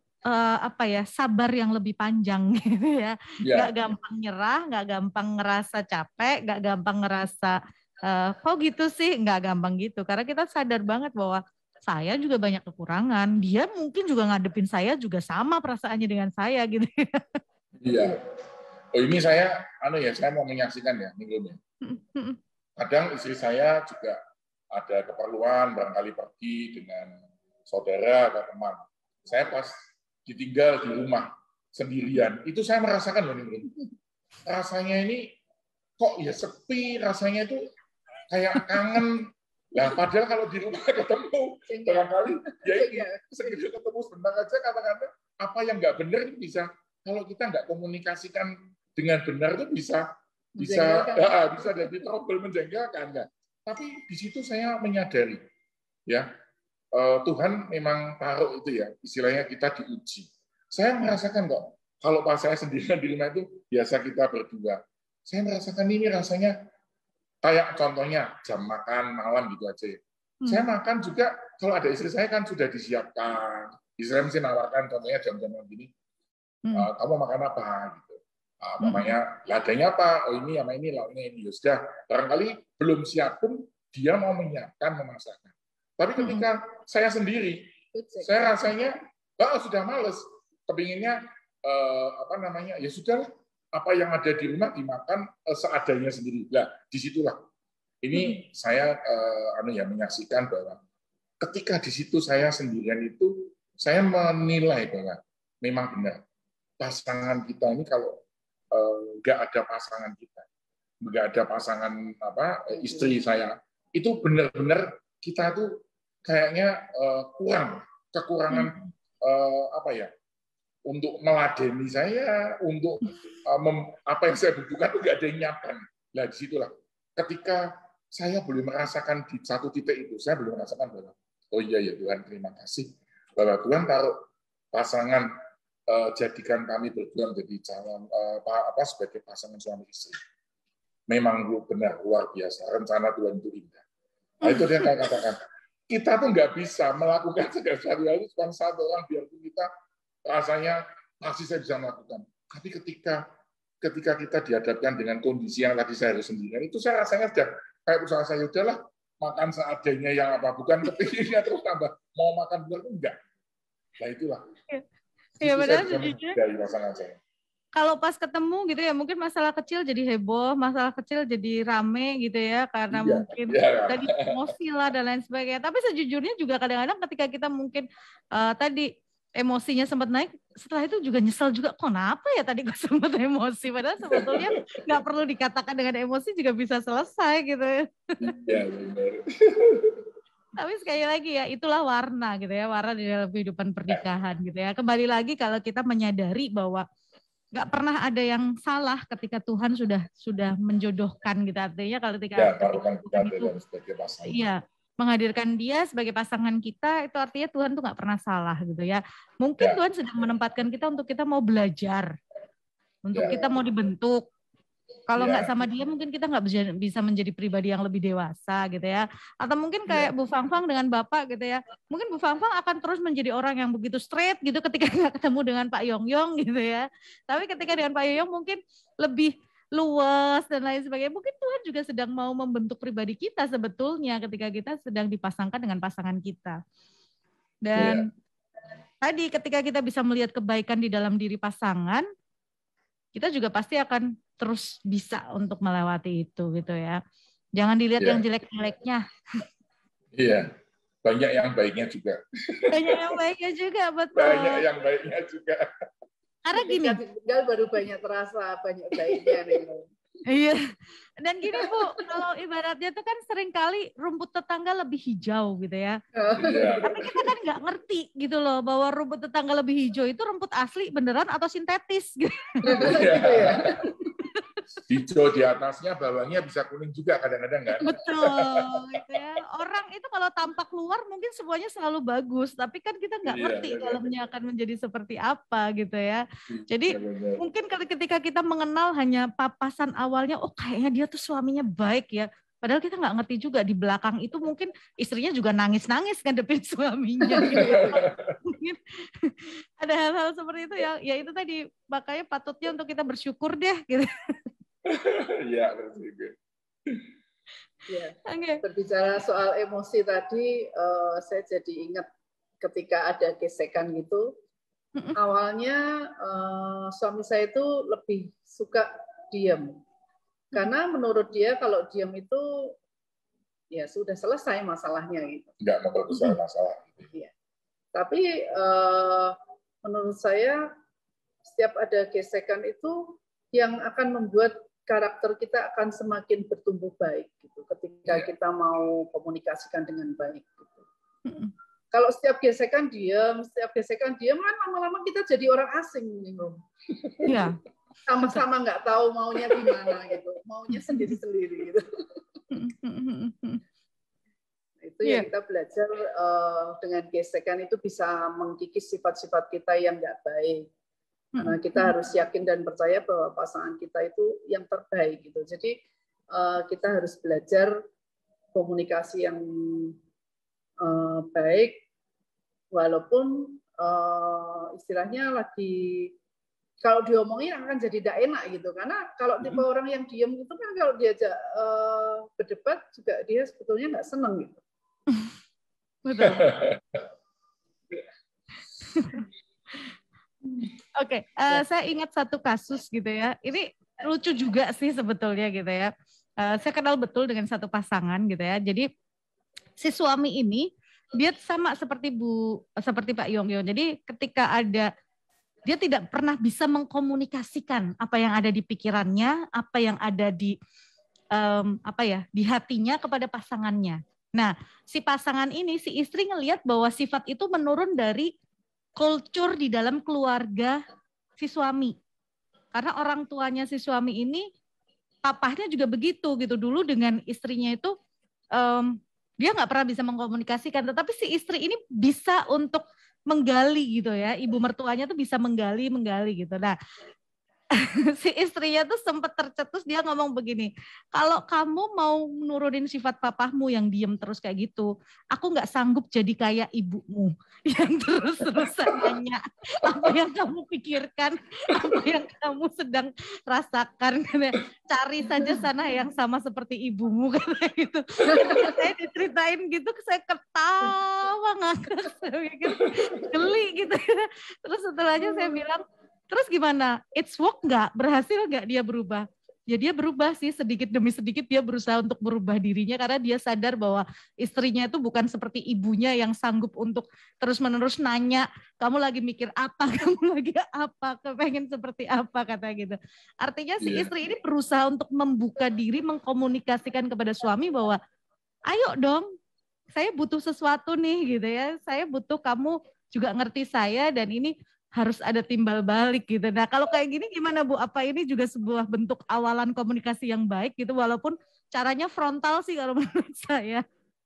sabar yang lebih panjang gitu ya. Nggak gampang nyerah, nggak gampang ngerasa capek, nggak gampang ngerasa kok gitu sih, nggak gampang gitu. Karena kita sadar banget bahwa saya juga banyak kekurangan. Dia mungkin juga ngadepin saya juga sama perasaannya dengan saya gitu. Iya. Oh ini saya mau menyaksikan ya minggunya. Kadang istri saya juga ada keperluan barangkali pergi dengan saudara atau teman. Saya pas ditinggal di rumah sendirian, itu saya merasakan loh ini. Rasanya ini kok ya sepi, rasanya itu kayak kangen. Nah, padahal kalau di rumah ketemu barangkali ya segitu ketemu sebentar aja, kata-kata apa yang nggak benar itu bisa, kalau kita nggak komunikasikan dengan benar itu bisa jadi trouble, menjengkelkan kan. Tapi di situ saya menyadari ya, Tuhan memang taruh itu ya, istilahnya kita diuji. Saya merasakan kok, kalau pas saya sendirian di rumah itu, biasa kita berdua. Saya merasakan ini rasanya kayak contohnya jam makan malam gitu aja. Saya makan juga, kalau ada istri saya kan sudah disiapkan. Istri saya mesti nawarkan contohnya jam-jam begini, kamu makan apa gitu. Namanya ladanya apa? Oh ini sama ini, lauknya ini. Ya sudah, barangkali belum siap pun dia mau menyiapkan, memasakkan. Tapi ketika saya sendiri, saya rasanya sudah males, kepinginnya ya sudah, apa yang ada di rumah dimakan seadanya sendiri. Nah, disitulah ini saya menyaksikan bahwa ketika di situ saya sendirian itu, saya menilai bahwa memang benar pasangan kita ini kalau nggak ada pasangan kita, nggak ada pasangan istri saya, itu benar-benar kita tuh kayaknya kekurangan untuk meladeni saya, untuk apa yang saya butuhkan itu nggak ada yang nyiapkan. Nah disitulah ketika saya boleh merasakan di satu titik itu, saya boleh merasakan bahwa oh iya ya Tuhan, terima kasih bahwa Tuhan taruh pasangan, jadikan kami berdua menjadi calon sebagai pasangan suami istri. Memang benar luar biasa, rencana Tuhan itu indah. Nah, itu dia katakan. Kita tuh nggak bisa melakukan segala sesuatu hal itu cuma satu orang, biarpun kita rasanya pasti saya bisa melakukan. Tapi ketika kita dihadapkan dengan kondisi yang tadi saya harus sendirian, itu saya rasanya sudah kayak usaha saya, udahlah makan seadanya yang apa, bukan kepinginnya terus tambah mau makan bukan, enggak. Nah itulah. Iya benar sejujurnya. Dari pasangan saya. Kalau pas ketemu gitu ya, mungkin masalah kecil jadi heboh, masalah kecil jadi rame gitu ya, karena mungkin tadi emosi lah dan lain sebagainya. Tapi sejujurnya juga kadang-kadang ketika kita mungkin tadi emosinya sempat naik, setelah itu juga nyesel juga, kenapa ya tadi gue sempat emosi, padahal sebetulnya nggak perlu dikatakan dengan emosi juga bisa selesai gitu. Iya benar. Tapi sekali lagi ya, itulah warna gitu ya, warna di dalam kehidupan pernikahan gitu ya. Kembali lagi kalau kita menyadari bahwa nggak pernah ada yang salah ketika Tuhan sudah menjodohkan gitu. Artinya kalau ketika Tuhan itu iya, menghadirkan dia sebagai pasangan kita, itu artinya Tuhan tuh nggak pernah salah gitu ya. Mungkin Tuhan sedang menempatkan kita untuk kita mau belajar, untuk kita mau dibentuk. Kalau nggak sama dia mungkin kita nggak bisa menjadi pribadi yang lebih dewasa gitu ya. Atau mungkin kayak Bu Fangfang dengan Bapak gitu ya. Mungkin Bu Fangfang akan terus menjadi orang yang begitu straight gitu ketika nggak ketemu dengan Pak Yongyong gitu ya. Tapi ketika dengan Pak Yongyong mungkin lebih luas dan lain sebagainya. Mungkin Tuhan juga sedang mau membentuk pribadi kita sebetulnya ketika kita sedang dipasangkan dengan pasangan kita. Dan tadi ketika kita bisa melihat kebaikan di dalam diri pasangan, kita juga pasti akan terus bisa untuk melewati itu gitu ya. Jangan dilihat yang jelek-jeleknya. Iya, banyak yang baiknya juga. Banyak yang baiknya juga, betul. Banyak yang baiknya juga. Karena gini. Tinggal baru banyak terasa, banyak baiknya nih. Iya. Dan gini Bu, kalau ibaratnya tuh kan seringkali rumput tetangga lebih hijau gitu ya. Tapi kita kan nggak ngerti gitu loh bahwa rumput tetangga lebih hijau itu rumput asli beneran atau sintetis gitu. Hijau di atasnya, bawahnya bisa kuning juga kadang-kadang kan. Betul, gitu ya. Orang itu kalau tampak luar mungkin semuanya selalu bagus, tapi kan kita nggak ngerti dalamnya akan menjadi seperti apa gitu ya. Jadi mungkin ketika kita mengenal hanya papasan awalnya, oh kayaknya dia tuh suaminya baik ya. Padahal kita nggak ngerti juga di belakang itu mungkin istrinya juga nangis-nangis ngadepin suaminya. Gitu. Mungkin ada hal-hal seperti itu ya itu tadi makanya patutnya untuk kita bersyukur deh gitu. Ya, berbicara soal emosi tadi, saya jadi ingat ketika ada gesekan gitu. Awalnya suami saya itu lebih suka diam, karena menurut dia kalau diam itu ya sudah selesai masalahnya gitu. Nggak memperbesar masalah. Ya. Tapi menurut saya setiap ada gesekan itu yang akan membuat karakter kita akan semakin bertumbuh baik gitu ketika kita mau komunikasikan dengan baik gitu. Kalau setiap gesekan diam kan lama-lama kita jadi orang asing gitu. Iya. Sama-sama nggak tahu maunya gimana gitu, maunya sendiri-sendiri gitu. Itu yang kita belajar dengan gesekan itu bisa mengkikis sifat-sifat kita yang nggak baik. Karena kita harus yakin dan percaya bahwa pasangan kita itu yang terbaik gitu. Jadi kita harus belajar komunikasi yang baik, walaupun istilahnya lagi kalau diomongin akan jadi tidak enak gitu. Karena kalau tipe orang yang diam itu kan kalau diajak berdebat juga dia sebetulnya nggak seneng gitu. Betul. Oke, saya ingat satu kasus gitu ya. Ini lucu juga sih sebetulnya gitu ya. Saya kenal betul dengan satu pasangan gitu ya. Jadi si suami ini dia sama seperti Pak Yongyong. Jadi ketika dia tidak pernah bisa mengkomunikasikan apa yang ada di pikirannya, apa yang ada di di hatinya kepada pasangannya. Nah, si pasangan ini, si istri ngelihat bahwa sifat itu menurun dari kultur di dalam keluarga si suami. Karena orang tuanya si suami ini, papahnya juga begitu gitu. Dulu dengan istrinya itu, dia nggak pernah bisa mengkomunikasikan. Tetapi si istri ini bisa untuk menggali gitu ya. Ibu mertuanya tuh bisa menggali gitu. Nah, si istrinya tuh sempat tercetus, dia ngomong begini, kalau kamu mau nurunin sifat papahmu yang diem terus kayak gitu, aku nggak sanggup jadi kayak ibumu yang terus-terusan nanya apa yang kamu pikirkan, apa yang kamu sedang rasakan. Cari saja sana yang sama seperti ibumu kayak gitu. Saya diceritain gitu, saya ketawa ngakak, saya mikir geli gitu. Terus setelahnya saya bilang, terus gimana? It's work nggak? Berhasil nggak dia berubah? Ya dia berubah sih, sedikit demi sedikit dia berusaha untuk merubah dirinya karena dia sadar bahwa istrinya itu bukan seperti ibunya yang sanggup untuk terus-menerus nanya, kamu lagi mikir apa, kamu lagi apa, kepengen seperti apa, kata gitu. Artinya si istri ini berusaha untuk membuka diri, mengkomunikasikan kepada suami bahwa ayo dong, saya butuh sesuatu nih gitu ya. Saya butuh kamu juga ngerti saya dan ini harus ada timbal balik gitu. Nah kalau kayak gini gimana Bu? Apa ini juga sebuah bentuk awalan komunikasi yang baik gitu walaupun caranya frontal sih kalau menurut saya.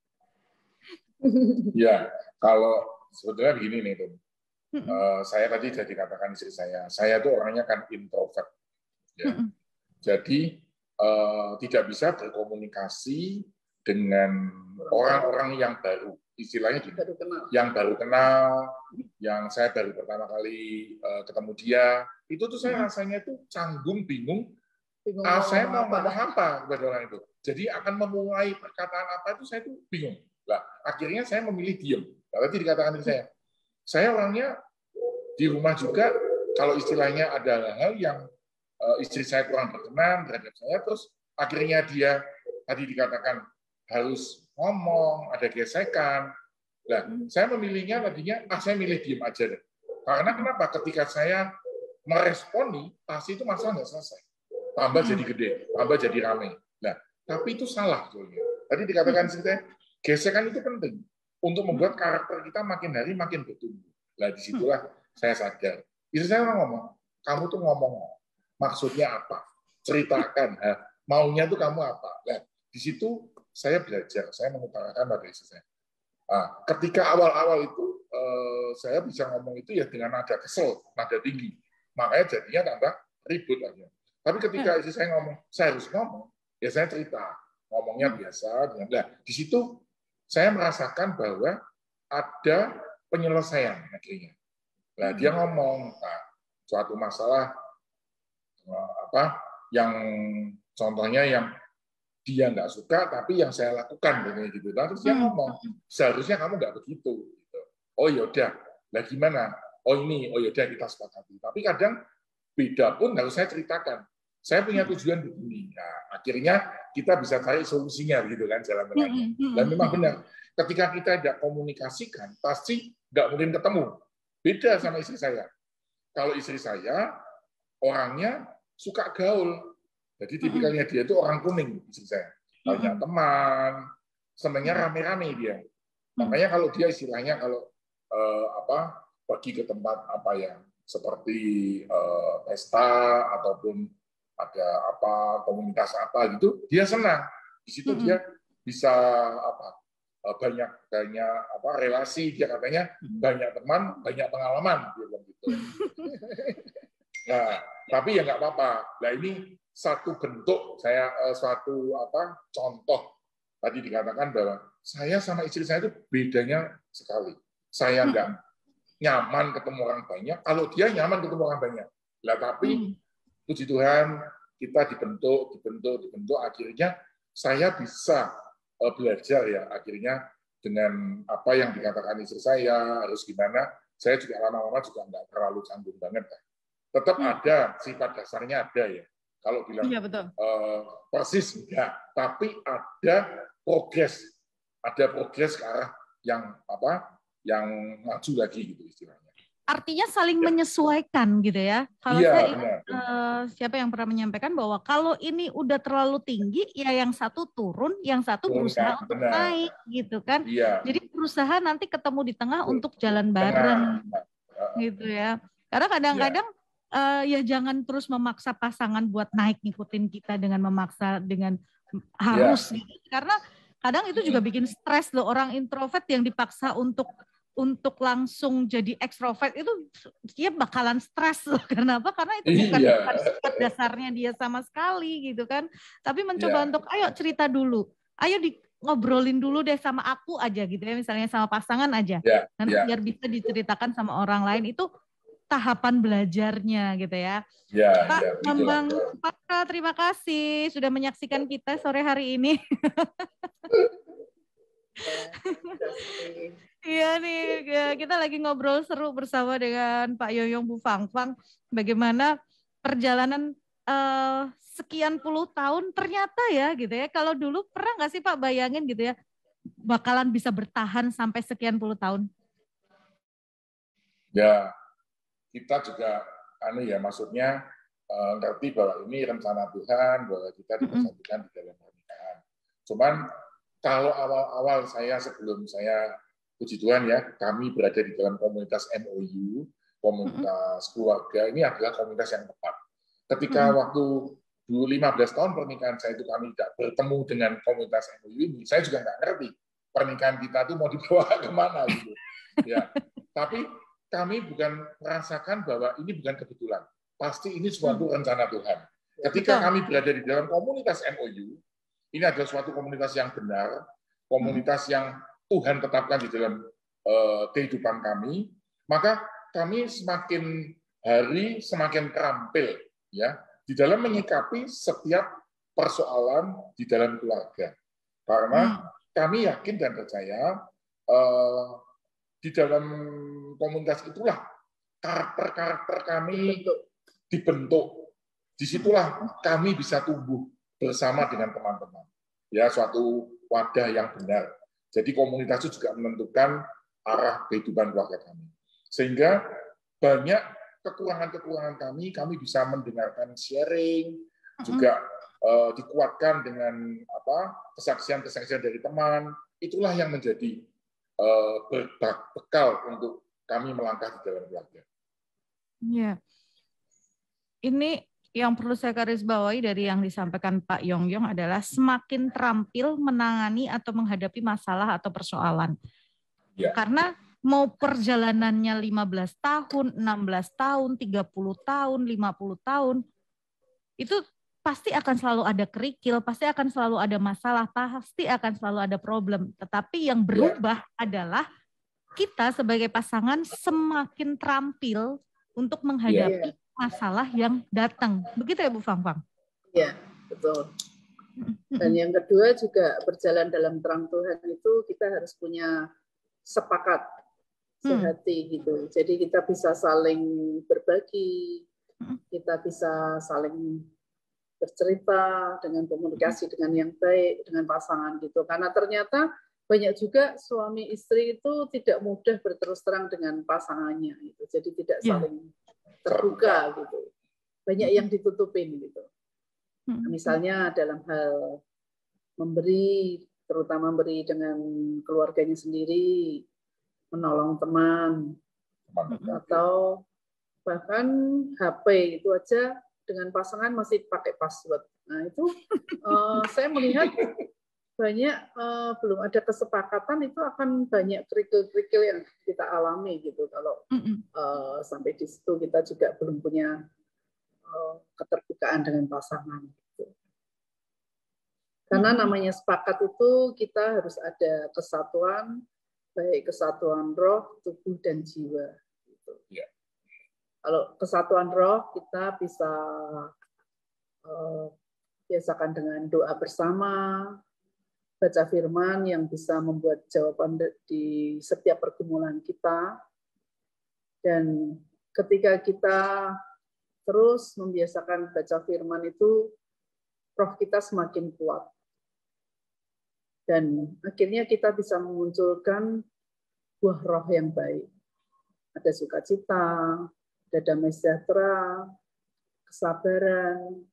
Ya, kalau sebetulnya begini nih Tom. Saya tadi sudah dikatakan istri saya tuh orangnya kan introvert. Ya. Jadi tidak bisa berkomunikasi dengan orang-orang yang baru. Istilahnya yang baru kenal, yang saya baru pertama kali ketemu dia, itu tuh saya rasanya tuh canggung, bingung saya mau ngomong apa kepada orang itu. Jadi akan memulai perkataan apa itu saya tuh bingung. Lah, akhirnya saya memilih diem. Tadi dikatakan saya orangnya di rumah juga, kalau istilahnya ada hal yang istri saya kurang berkenan terhadap saya, terus akhirnya dia tadi dikatakan harus ngomong, ada gesekan. Nah, saya memilihnya tadinya, saya milih diem aja deh. Karena kenapa? Ketika saya meresponi, pasti itu masalah nggak selesai. Tambah jadi gede, tambah jadi rame. Nah, tapi itu salah soalnya. Tadi dikatakan gesekan itu penting untuk membuat karakter kita makin hari makin bertumbuh. Nah, disitulah saya sadar. Istri saya ngomong, kamu tuh ngomong, maksudnya apa? Ceritakan, maunya tuh kamu apa? Nah, di situ saya belajar, saya mengutarakan pada istri saya. Nah, ketika awal-awal itu saya bisa ngomong itu ya dengan nada kesel, nada tinggi. Makanya jadinya tambah ribut aja. Tapi ketika istri saya ngomong, saya harus ngomong, ya saya cerita. Ngomongnya biasa. Nah, di situ saya merasakan bahwa ada penyelesaian akhirnya. Nah, dia ngomong, nah, suatu masalah yang contohnya yang dia nggak suka, tapi yang saya lakukan gitu. Terus dia ngomong, seharusnya kamu nggak begitu. Gitu. Oh yaudah, lah gimana? Oh ini, oh yaudah kita sepakati. Tapi kadang beda pun harus saya ceritakan. Saya punya tujuan begini. Nah, akhirnya kita bisa cari solusinya gitu kan jalan tengahnya. Dan memang benar, ketika kita tidak komunikasikan, pasti nggak mungkin ketemu. Beda sama istri saya. Kalau istri saya orangnya suka gaul. Jadi tipikalnya dia itu orang kuning, istri saya. Banyak teman, senangnya rame-rame dia. Makanya kalau dia istilahnya kalau pergi ke tempat apa yang seperti pesta ataupun ada komunitas gitu, dia senang. Di situ dia bisa banyak relasi, dia katanya banyak teman, banyak pengalaman dia bilang gitu. Nah, tapi ya nggak apa-apa. Nah ini satu bentuk suatu contoh tadi dikatakan bahwa saya sama istri saya itu bedanya sekali. Saya nggak nyaman ketemu orang banyak, kalau dia nyaman ketemu orang banyak. Nah tapi puji Tuhan kita dibentuk, akhirnya saya bisa belajar ya akhirnya dengan apa yang dikatakan istri saya harus gimana. Saya juga lama-lama juga nggak terlalu canggung banget. Tetap ada sifat dasarnya ada ya. Kalau bilang persis enggak, tapi ada progres ke arah yang yang maju lagi gitu istilahnya. Artinya saling menyesuaikan gitu ya. Kalau saya siapa yang pernah menyampaikan bahwa kalau ini udah terlalu tinggi, ya yang satu turun, yang satu berusaha untuk naik gitu kan. Jadi berusaha nanti ketemu di tengah untuk jalan bareng gitu ya. Karena kadang-kadang ya jangan terus memaksa pasangan buat naik ngikutin kita dengan memaksa dengan harus gitu. Karena kadang itu juga bikin stres loh, orang introvert yang dipaksa untuk langsung jadi ekstrovert itu dia bakalan stres loh. Kenapa? Karena itu bukan sifat dasarnya dia sama sekali gitu kan. Tapi mencoba untuk ayo cerita dulu. Ayo ngobrolin dulu deh sama aku aja gitu ya, misalnya sama pasangan aja. Nanti biar bisa diceritakan sama orang lain, itu tahapan belajarnya gitu ya. Pak Bambang Supatra, terima kasih sudah menyaksikan kita sore hari ini. Iya nih, kita lagi ngobrol seru bersama dengan Pak Yoyong Bu Fangfang. Bagaimana perjalanan sekian puluh tahun ternyata ya gitu ya. Kalau dulu pernah nggak sih Pak bayangin gitu ya bakalan bisa bertahan sampai sekian puluh tahun? Ya, kita juga maksudnya ngerti bahwa ini rencana Tuhan bahwa kita dipersatukan di dalam pernikahan. Cuman kalau awal-awal sebelum saya, puji Tuhan ya, kami berada di dalam komunitas MOU, komunitas keluarga, ini adalah komunitas yang tepat. Ketika waktu dulu 15 tahun pernikahan saya itu kami tidak bertemu dengan komunitas MOU ini, saya juga nggak ngerti pernikahan kita itu mau dibawa kemana gitu. Ya, tapi kami bukan merasakan bahwa ini bukan kebetulan. Pasti ini suatu rencana Tuhan. Ketika kami berada di dalam komunitas MOU, ini adalah suatu komunitas yang benar, komunitas yang Tuhan tetapkan di dalam kehidupan kami, maka kami semakin hari semakin terampil ya di dalam menyikapi setiap persoalan di dalam keluarga. Karena kami yakin dan percaya di dalam komunitas itulah karakter-karakter kami dibentuk. Disitulah kami bisa tumbuh bersama dengan teman-teman. Ya, suatu wadah yang benar. Jadi komunitas itu juga menentukan arah kehidupan keluarga kami. Sehingga banyak kekurangan-kekurangan kami bisa mendengarkan sharing, juga dikuatkan dengan kesaksian-kesaksian dari teman. Itulah yang menjadi bekal untuk kami melangkah di dalam keluarga. Ya, ini yang perlu saya garis bawahi dari yang disampaikan Pak Yongyong adalah semakin terampil menangani atau menghadapi masalah atau persoalan. Ya. Karena mau perjalanannya 15 tahun, 16 tahun, 30 tahun, 50 tahun, itu pasti akan selalu ada kerikil, pasti akan selalu ada masalah, pasti akan selalu ada problem. Tetapi yang berubah adalah kita sebagai pasangan semakin terampil untuk menghadapi masalah yang datang. Begitu ya Bu Fang-Fang? Iya, betul. Dan yang kedua juga berjalan dalam terang Tuhan itu kita harus punya sepakat sehati gitu. Jadi kita bisa saling berbagi, kita bisa saling bercerita dengan komunikasi dengan yang baik dengan pasangan gitu. Karena ternyata banyak juga suami istri itu tidak mudah berterus terang dengan pasangannya gitu. Jadi tidak saling terbuka gitu. Banyak yang ditutupin gitu. Nah, misalnya dalam hal memberi, terutama memberi dengan keluarganya sendiri, menolong teman, atau bahkan HP itu aja dengan pasangan masih pakai password. Nah itu saya melihat banyak belum ada kesepakatan, itu akan banyak kerikil-kerikil yang kita alami gitu kalau sampai di situ kita juga belum punya keterbukaan dengan pasangan gitu. Karena namanya sepakat itu kita harus ada kesatuan, baik kesatuan roh, tubuh dan jiwa gitu. Kalau kesatuan roh kita bisa biasakan dengan doa bersama, baca firman yang bisa membuat jawaban di setiap pergumulan kita. Dan ketika kita terus membiasakan baca firman itu, roh kita semakin kuat. Dan akhirnya kita bisa memunculkan buah roh yang baik. Ada sukacita, ada damai sejahtera, kesabaran,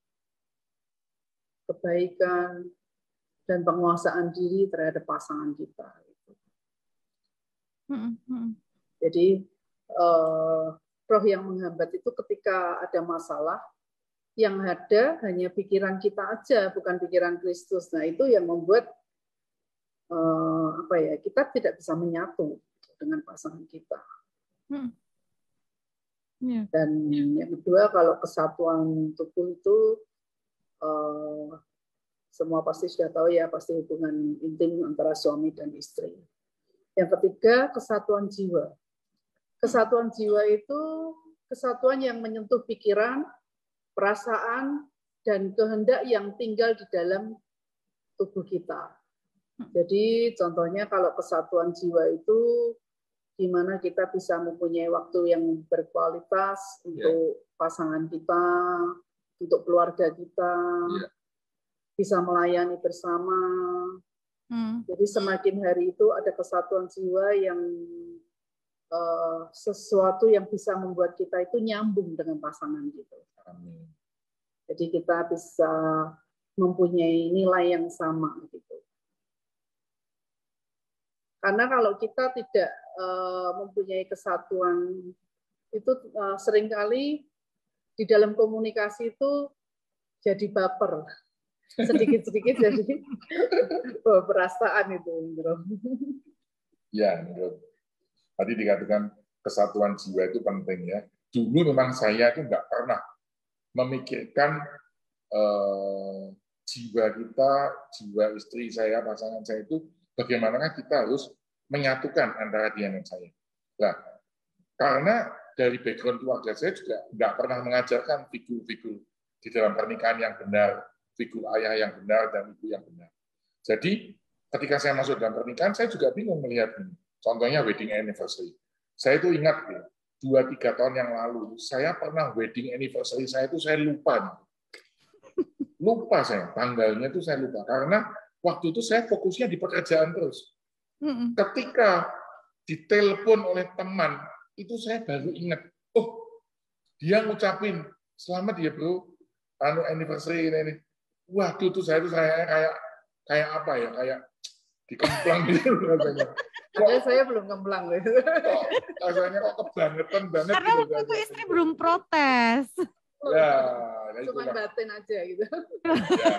kebaikan, dan penguasaan diri terhadap pasangan kita. Jadi roh yang menghambat itu ketika ada masalah, yang ada hanya pikiran kita aja, bukan pikiran Kristus. Nah itu yang membuat kita tidak bisa menyatu dengan pasangan kita. Dan yang kedua, kalau kesatuan tubuh itu semua pasti sudah tahu ya, pasti hubungan intim antara suami dan istri. Yang ketiga, kesatuan jiwa. Kesatuan jiwa itu kesatuan yang menyentuh pikiran, perasaan, dan kehendak yang tinggal di dalam tubuh kita. Jadi contohnya kalau kesatuan jiwa itu di mana kita bisa mempunyai waktu yang berkualitas untuk pasangan kita, untuk keluarga kita, bisa melayani bersama. Jadi semakin hari itu ada kesatuan jiwa yang sesuatu yang bisa membuat kita itu nyambung dengan pasangan gitu. Jadi kita bisa mempunyai nilai yang sama gitu. Karena kalau kita tidak mempunyai kesatuan, itu seringkali di dalam komunikasi itu jadi baper. Sedikit-sedikit jadi perasaan itu. Ya, tadi dikatakan kesatuan jiwa itu penting ya. Dulu memang saya itu nggak pernah memikirkan jiwa kita, jiwa istri saya, pasangan saya itu bagaimana kita harus menyatukan antara dia dan saya. Nah, karena dari background keluarga saya juga nggak pernah mengajarkan figur-figur di dalam pernikahan yang benar, figur ayah yang benar dan ibu yang benar. Jadi ketika saya masuk dalam pernikahan, saya juga bingung melihat ini. Contohnya wedding anniversary. Saya itu ingat ya, 2-3 tahun yang lalu, saya pernah wedding anniversary saya itu saya lupa. Lupa saya, tanggalnya itu saya lupa. Karena waktu itu saya fokusnya di pekerjaan terus. Ketika ditelepon oleh teman, itu saya baru ingat, oh dia ngucapin, selamat ya bro, anniversary ini. Waduh, itu saya kayak apa ya, kayak dikemplang gitu rasanya. Saya belum kemplang. Rasanya kok kebangetan banget. Karena waktu itu istri belum protes. Ya, cuma batin aja gitu. Ya.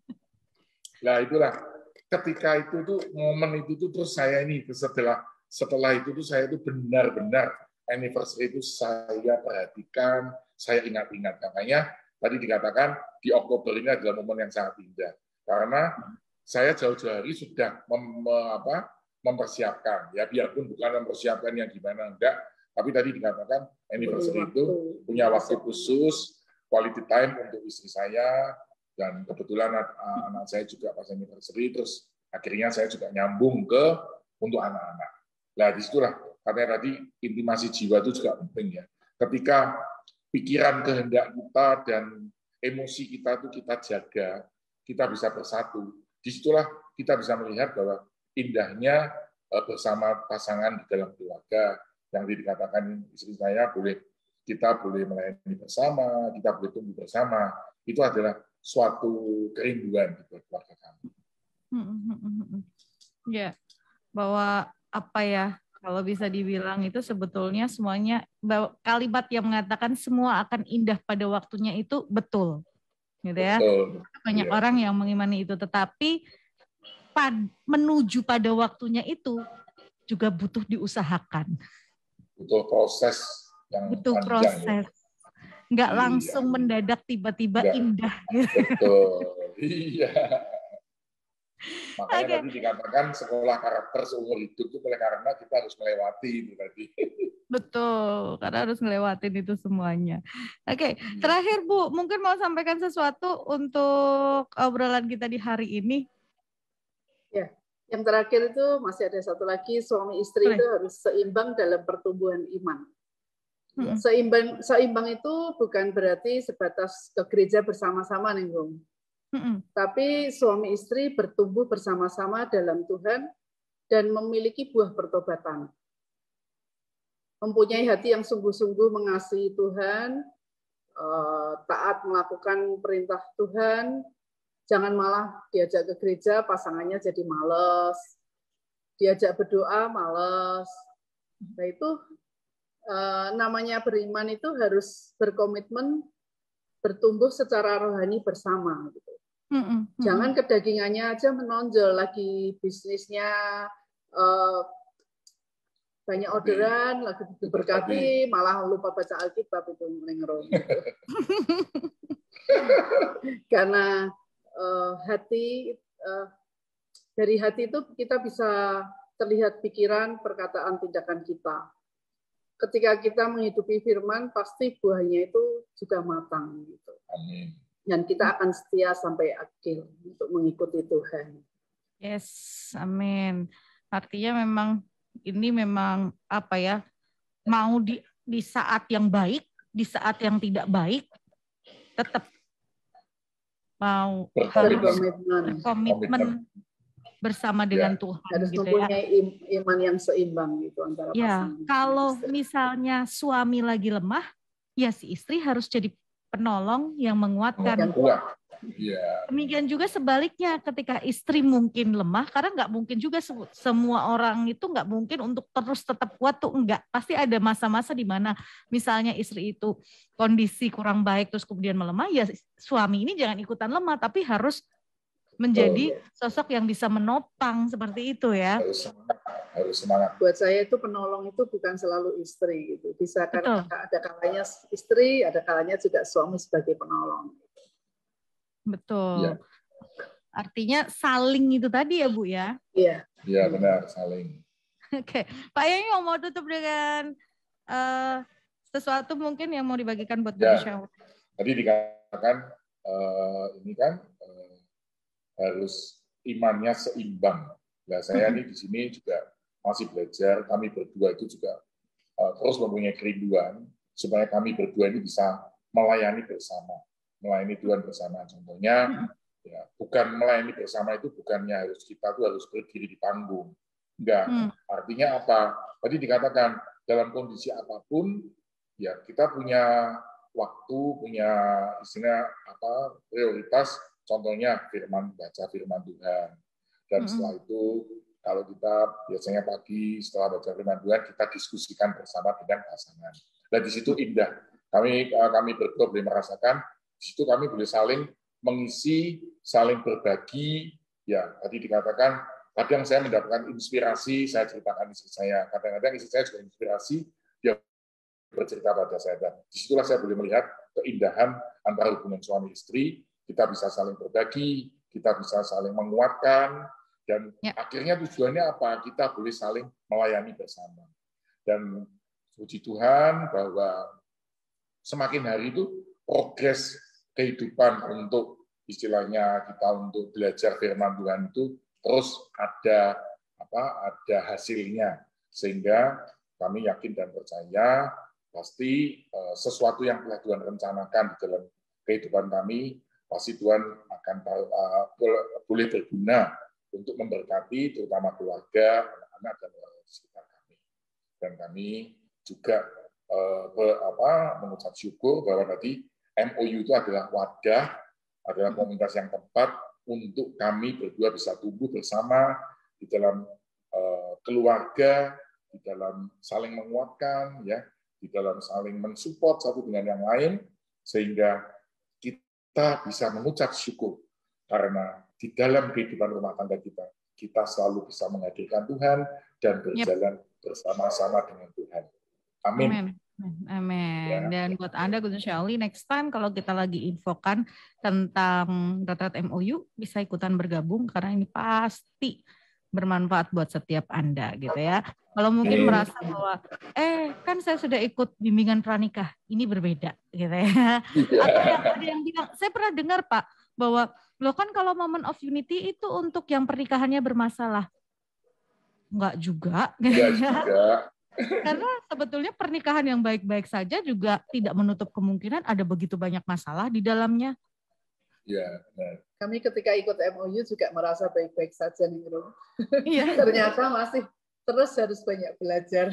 Nah itulah, ketika itu tuh momen itu tuh terus saya ini setelah itu tuh saya itu benar-benar anniversary itu saya perhatikan, saya ingat-ingat. Makanya tadi dikatakan di Oktober ini adalah momen yang sangat indah. Karena saya jauh-jauh hari sudah mempersiapkan, ya biarpun bukan mempersiapkan yang gimana enggak, tapi tadi dikatakan anniversary itu punya waktu khusus, quality time untuk istri saya, dan kebetulan anak saya juga pas anniversary, terus akhirnya saya juga nyambung untuk anak-anak. Nah disitulah katanya tadi intimasi jiwa itu juga penting ya. Ketika pikiran kehendak kita dan emosi kita itu kita jaga, kita bisa bersatu. Disitulah kita bisa melihat bahwa indahnya bersama pasangan di dalam keluarga yang dikatakan istri saya kita boleh melayani bersama, kita boleh tumbuh bersama. Itu adalah suatu kerinduan di keluarga kami. Ya, bahwa apa ya? Kalau bisa dibilang itu sebetulnya semuanya kalimat yang mengatakan semua akan indah pada waktunya itu betul, gitu ya. Betul. Banyak orang yang mengimani itu, tetapi menuju pada waktunya itu juga butuh diusahakan. Butuh proses yang butuh panjang. Proses. Nggak langsung mendadak tiba-tiba indah. Betul. Iya. Makanya tadi dikatakan sekolah karakter seumur hidup itu karena kita harus melewati itu tadi. Betul, karena harus ngelewatin itu semuanya. Oke, terakhir Bu, mungkin mau sampaikan sesuatu untuk obrolan kita di hari ini. Ya, yang terakhir itu masih ada satu lagi, suami istri itu harus seimbang dalam pertumbuhan iman. Seimbang itu bukan berarti sebatas ke gereja bersama-sama nih, Bung. Tapi suami istri bertumbuh bersama-sama dalam Tuhan dan memiliki buah pertobatan. Mempunyai hati yang sungguh-sungguh mengasihi Tuhan, taat melakukan perintah Tuhan, jangan malah diajak ke gereja pasangannya jadi males, diajak berdoa males. Nah itu namanya beriman itu harus berkomitmen bertumbuh secara rohani bersama. Gitu. Jangan kedagingannya aja menonjol, lagi bisnisnya banyak orderan, lagi diberkati, malah lupa baca Alkitab itu mengerong. Karena dari hati itu kita bisa terlihat pikiran, perkataan, tindakan kita. Ketika kita menghidupi firman, pasti buahnya itu juga matang. Gitu. Amin. Dan kita akan setia sampai akhir untuk mengikuti Tuhan. Yes, amin. Artinya memang ini memang apa ya, mau di saat yang baik, di saat yang tidak baik, tetap mau harus komitmen bersama dengan Tuhan. Harus gitu mempunyai ya. Iman yang seimbang gitu antara ya, pasangan. Kalau misalnya suami lagi lemah, ya si istri harus jadi penolong yang menguatkan. Iya. Demikian juga sebaliknya ketika istri mungkin lemah, karena nggak mungkin juga semua orang itu nggak mungkin untuk terus tetap kuat tuh enggak. Pasti ada masa-masa di mana misalnya istri itu kondisi kurang baik terus kemudian melemah, ya suami ini jangan ikutan lemah, tapi harus menjadi sosok yang bisa menopang seperti itu ya. Harus semangat. Buat saya itu penolong itu bukan selalu istri gitu. Bisa karena ada kalanya istri, ada kalanya juga suami sebagai penolong. Betul. Ya. Artinya saling itu tadi ya Bu ya? Iya. Iya benar, saling. Oke, Pak Yoyo mau tutup dengan sesuatu mungkin yang mau dibagikan buat Bu Syawli. Tadi dikatakan ini kan harus imannya seimbang. Nah saya ini di sini juga masih belajar. Kami berdua itu juga terus mempunyai kerinduan supaya kami berdua ini bisa melayani bersama. Melayani Tuhan bersama. Contohnya, ya, bukan melayani bersama itu bukannya kita tuh harus berdiri di panggung. Enggak. Artinya apa? Tadi dikatakan dalam kondisi apapun, ya kita punya waktu, punya istilah apa prioritas. Contohnya baca firman Tuhan. Dan setelah itu, kalau kita biasanya pagi setelah baca firman Tuhan, kita diskusikan bersama dengan pasangan. Dan di situ indah. Kami berdua boleh merasakan. Di situ kami boleh saling mengisi, saling berbagi. Ya, tadi dikatakan, kadang saya mendapatkan inspirasi, saya ceritakan istri saya. Kadang-kadang istri saya juga inspirasi, dia bercerita pada saya. Dan disitulah saya boleh melihat keindahan antara hubungan suami istri. Kita bisa saling berbagi, kita bisa saling menguatkan, dan akhirnya tujuannya apa? Kita boleh saling melayani bersama. Dan puji Tuhan bahwa semakin hari itu progres kehidupan untuk istilahnya kita untuk belajar firman Tuhan itu terus ada hasilnya, sehingga kami yakin dan percaya pasti sesuatu yang telah Tuhan rencanakan di dalam kehidupan kami pasti Tuhan akan boleh berguna untuk memberkati terutama keluarga, anak-anak dan orang di sekitar kami. Dan kami juga mengucap syukur bahwa tadi MOU itu adalah wadah, adalah komunitas yang tepat untuk kami berdua bisa tumbuh bersama di dalam keluarga, di dalam saling menguatkan, ya, di dalam saling mensupport satu dengan yang lain, sehingga kita bisa mengucap syukur karena di dalam kehidupan rumah tangga kita selalu bisa menghadirkan Tuhan dan berjalan bersama-sama dengan Tuhan. Amin. Amin. Ya. Dan buat Anda, Gus Syawli, next time kalau kita lagi infokan tentang retret MOU, bisa ikutan bergabung karena ini pasti bermanfaat buat setiap Anda gitu ya. Kalau mungkin merasa bahwa kan saya sudah ikut bimbingan pranikah, ini berbeda gitu ya. Atau yang ada yang bilang, saya pernah dengar Pak bahwa loh kan kalau Moment of Unity itu untuk yang pernikahannya bermasalah. Enggak juga. Enggak juga. Karena sebetulnya pernikahan yang baik-baik saja juga tidak menutup kemungkinan ada begitu banyak masalah di dalamnya. Ya, benar. Kami ketika ikut MOU juga merasa baik-baik saja nih, Rum. Iya. Ternyata masih terus harus banyak belajar.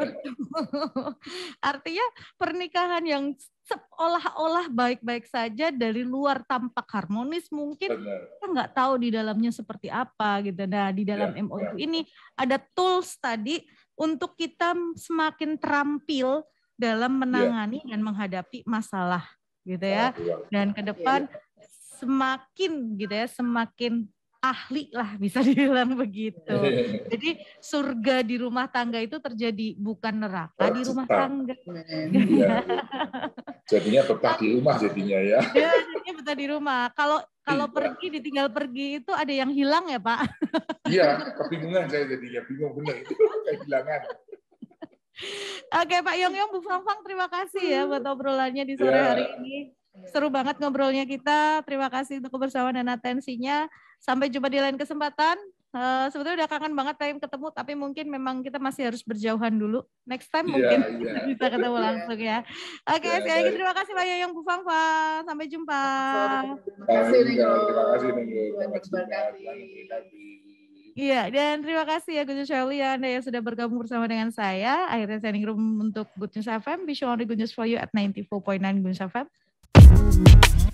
Artinya pernikahan yang seolah-olah baik-baik saja dari luar tampak harmonis mungkin kita nggak tahu di dalamnya seperti apa gitu. Nah di dalam MOU ini ada tools tadi untuk kita semakin terampil dalam menangani dan menghadapi masalah gitu ya. Dan ke depan semakin gitu ya, semakin ahli lah bisa dibilang begitu. Jadi surga di rumah tangga itu terjadi, bukan neraka di rumah tangga. Ya. Jadinya betah di rumah jadinya ya. Ya, jadinya betah di rumah. Kalau pergi ditinggal pergi itu ada yang hilang ya Pak? Iya, kebingungan saya jadinya, bingung benar itu kehilangan. Oke Pak Yongyong, Bu Fangfang, terima kasih ya buat obrolannya di sore hari ini. Seru banget ngobrolnya kita. Terima kasih untuk kebersamaan dan atensinya. Sampai jumpa di lain kesempatan. Sebetulnya udah kangen banget pengen ketemu, tapi mungkin memang kita masih harus berjauhan dulu. Next time mungkin bisa ketemu langsung ya. Oke, sekali lagi terima kasih Pak Yoyong, Bu Fangfang. Sampai jumpa. Terima kasih Ninggo. Terima kasih Ninggo. Iya, dan terima kasih ya Gus Syawli ya Anda yang sudah bergabung bersama dengan saya. Akhirnya standing room untuk Good News FM. Be sure on the Good News for you at 94.9 Good News FM.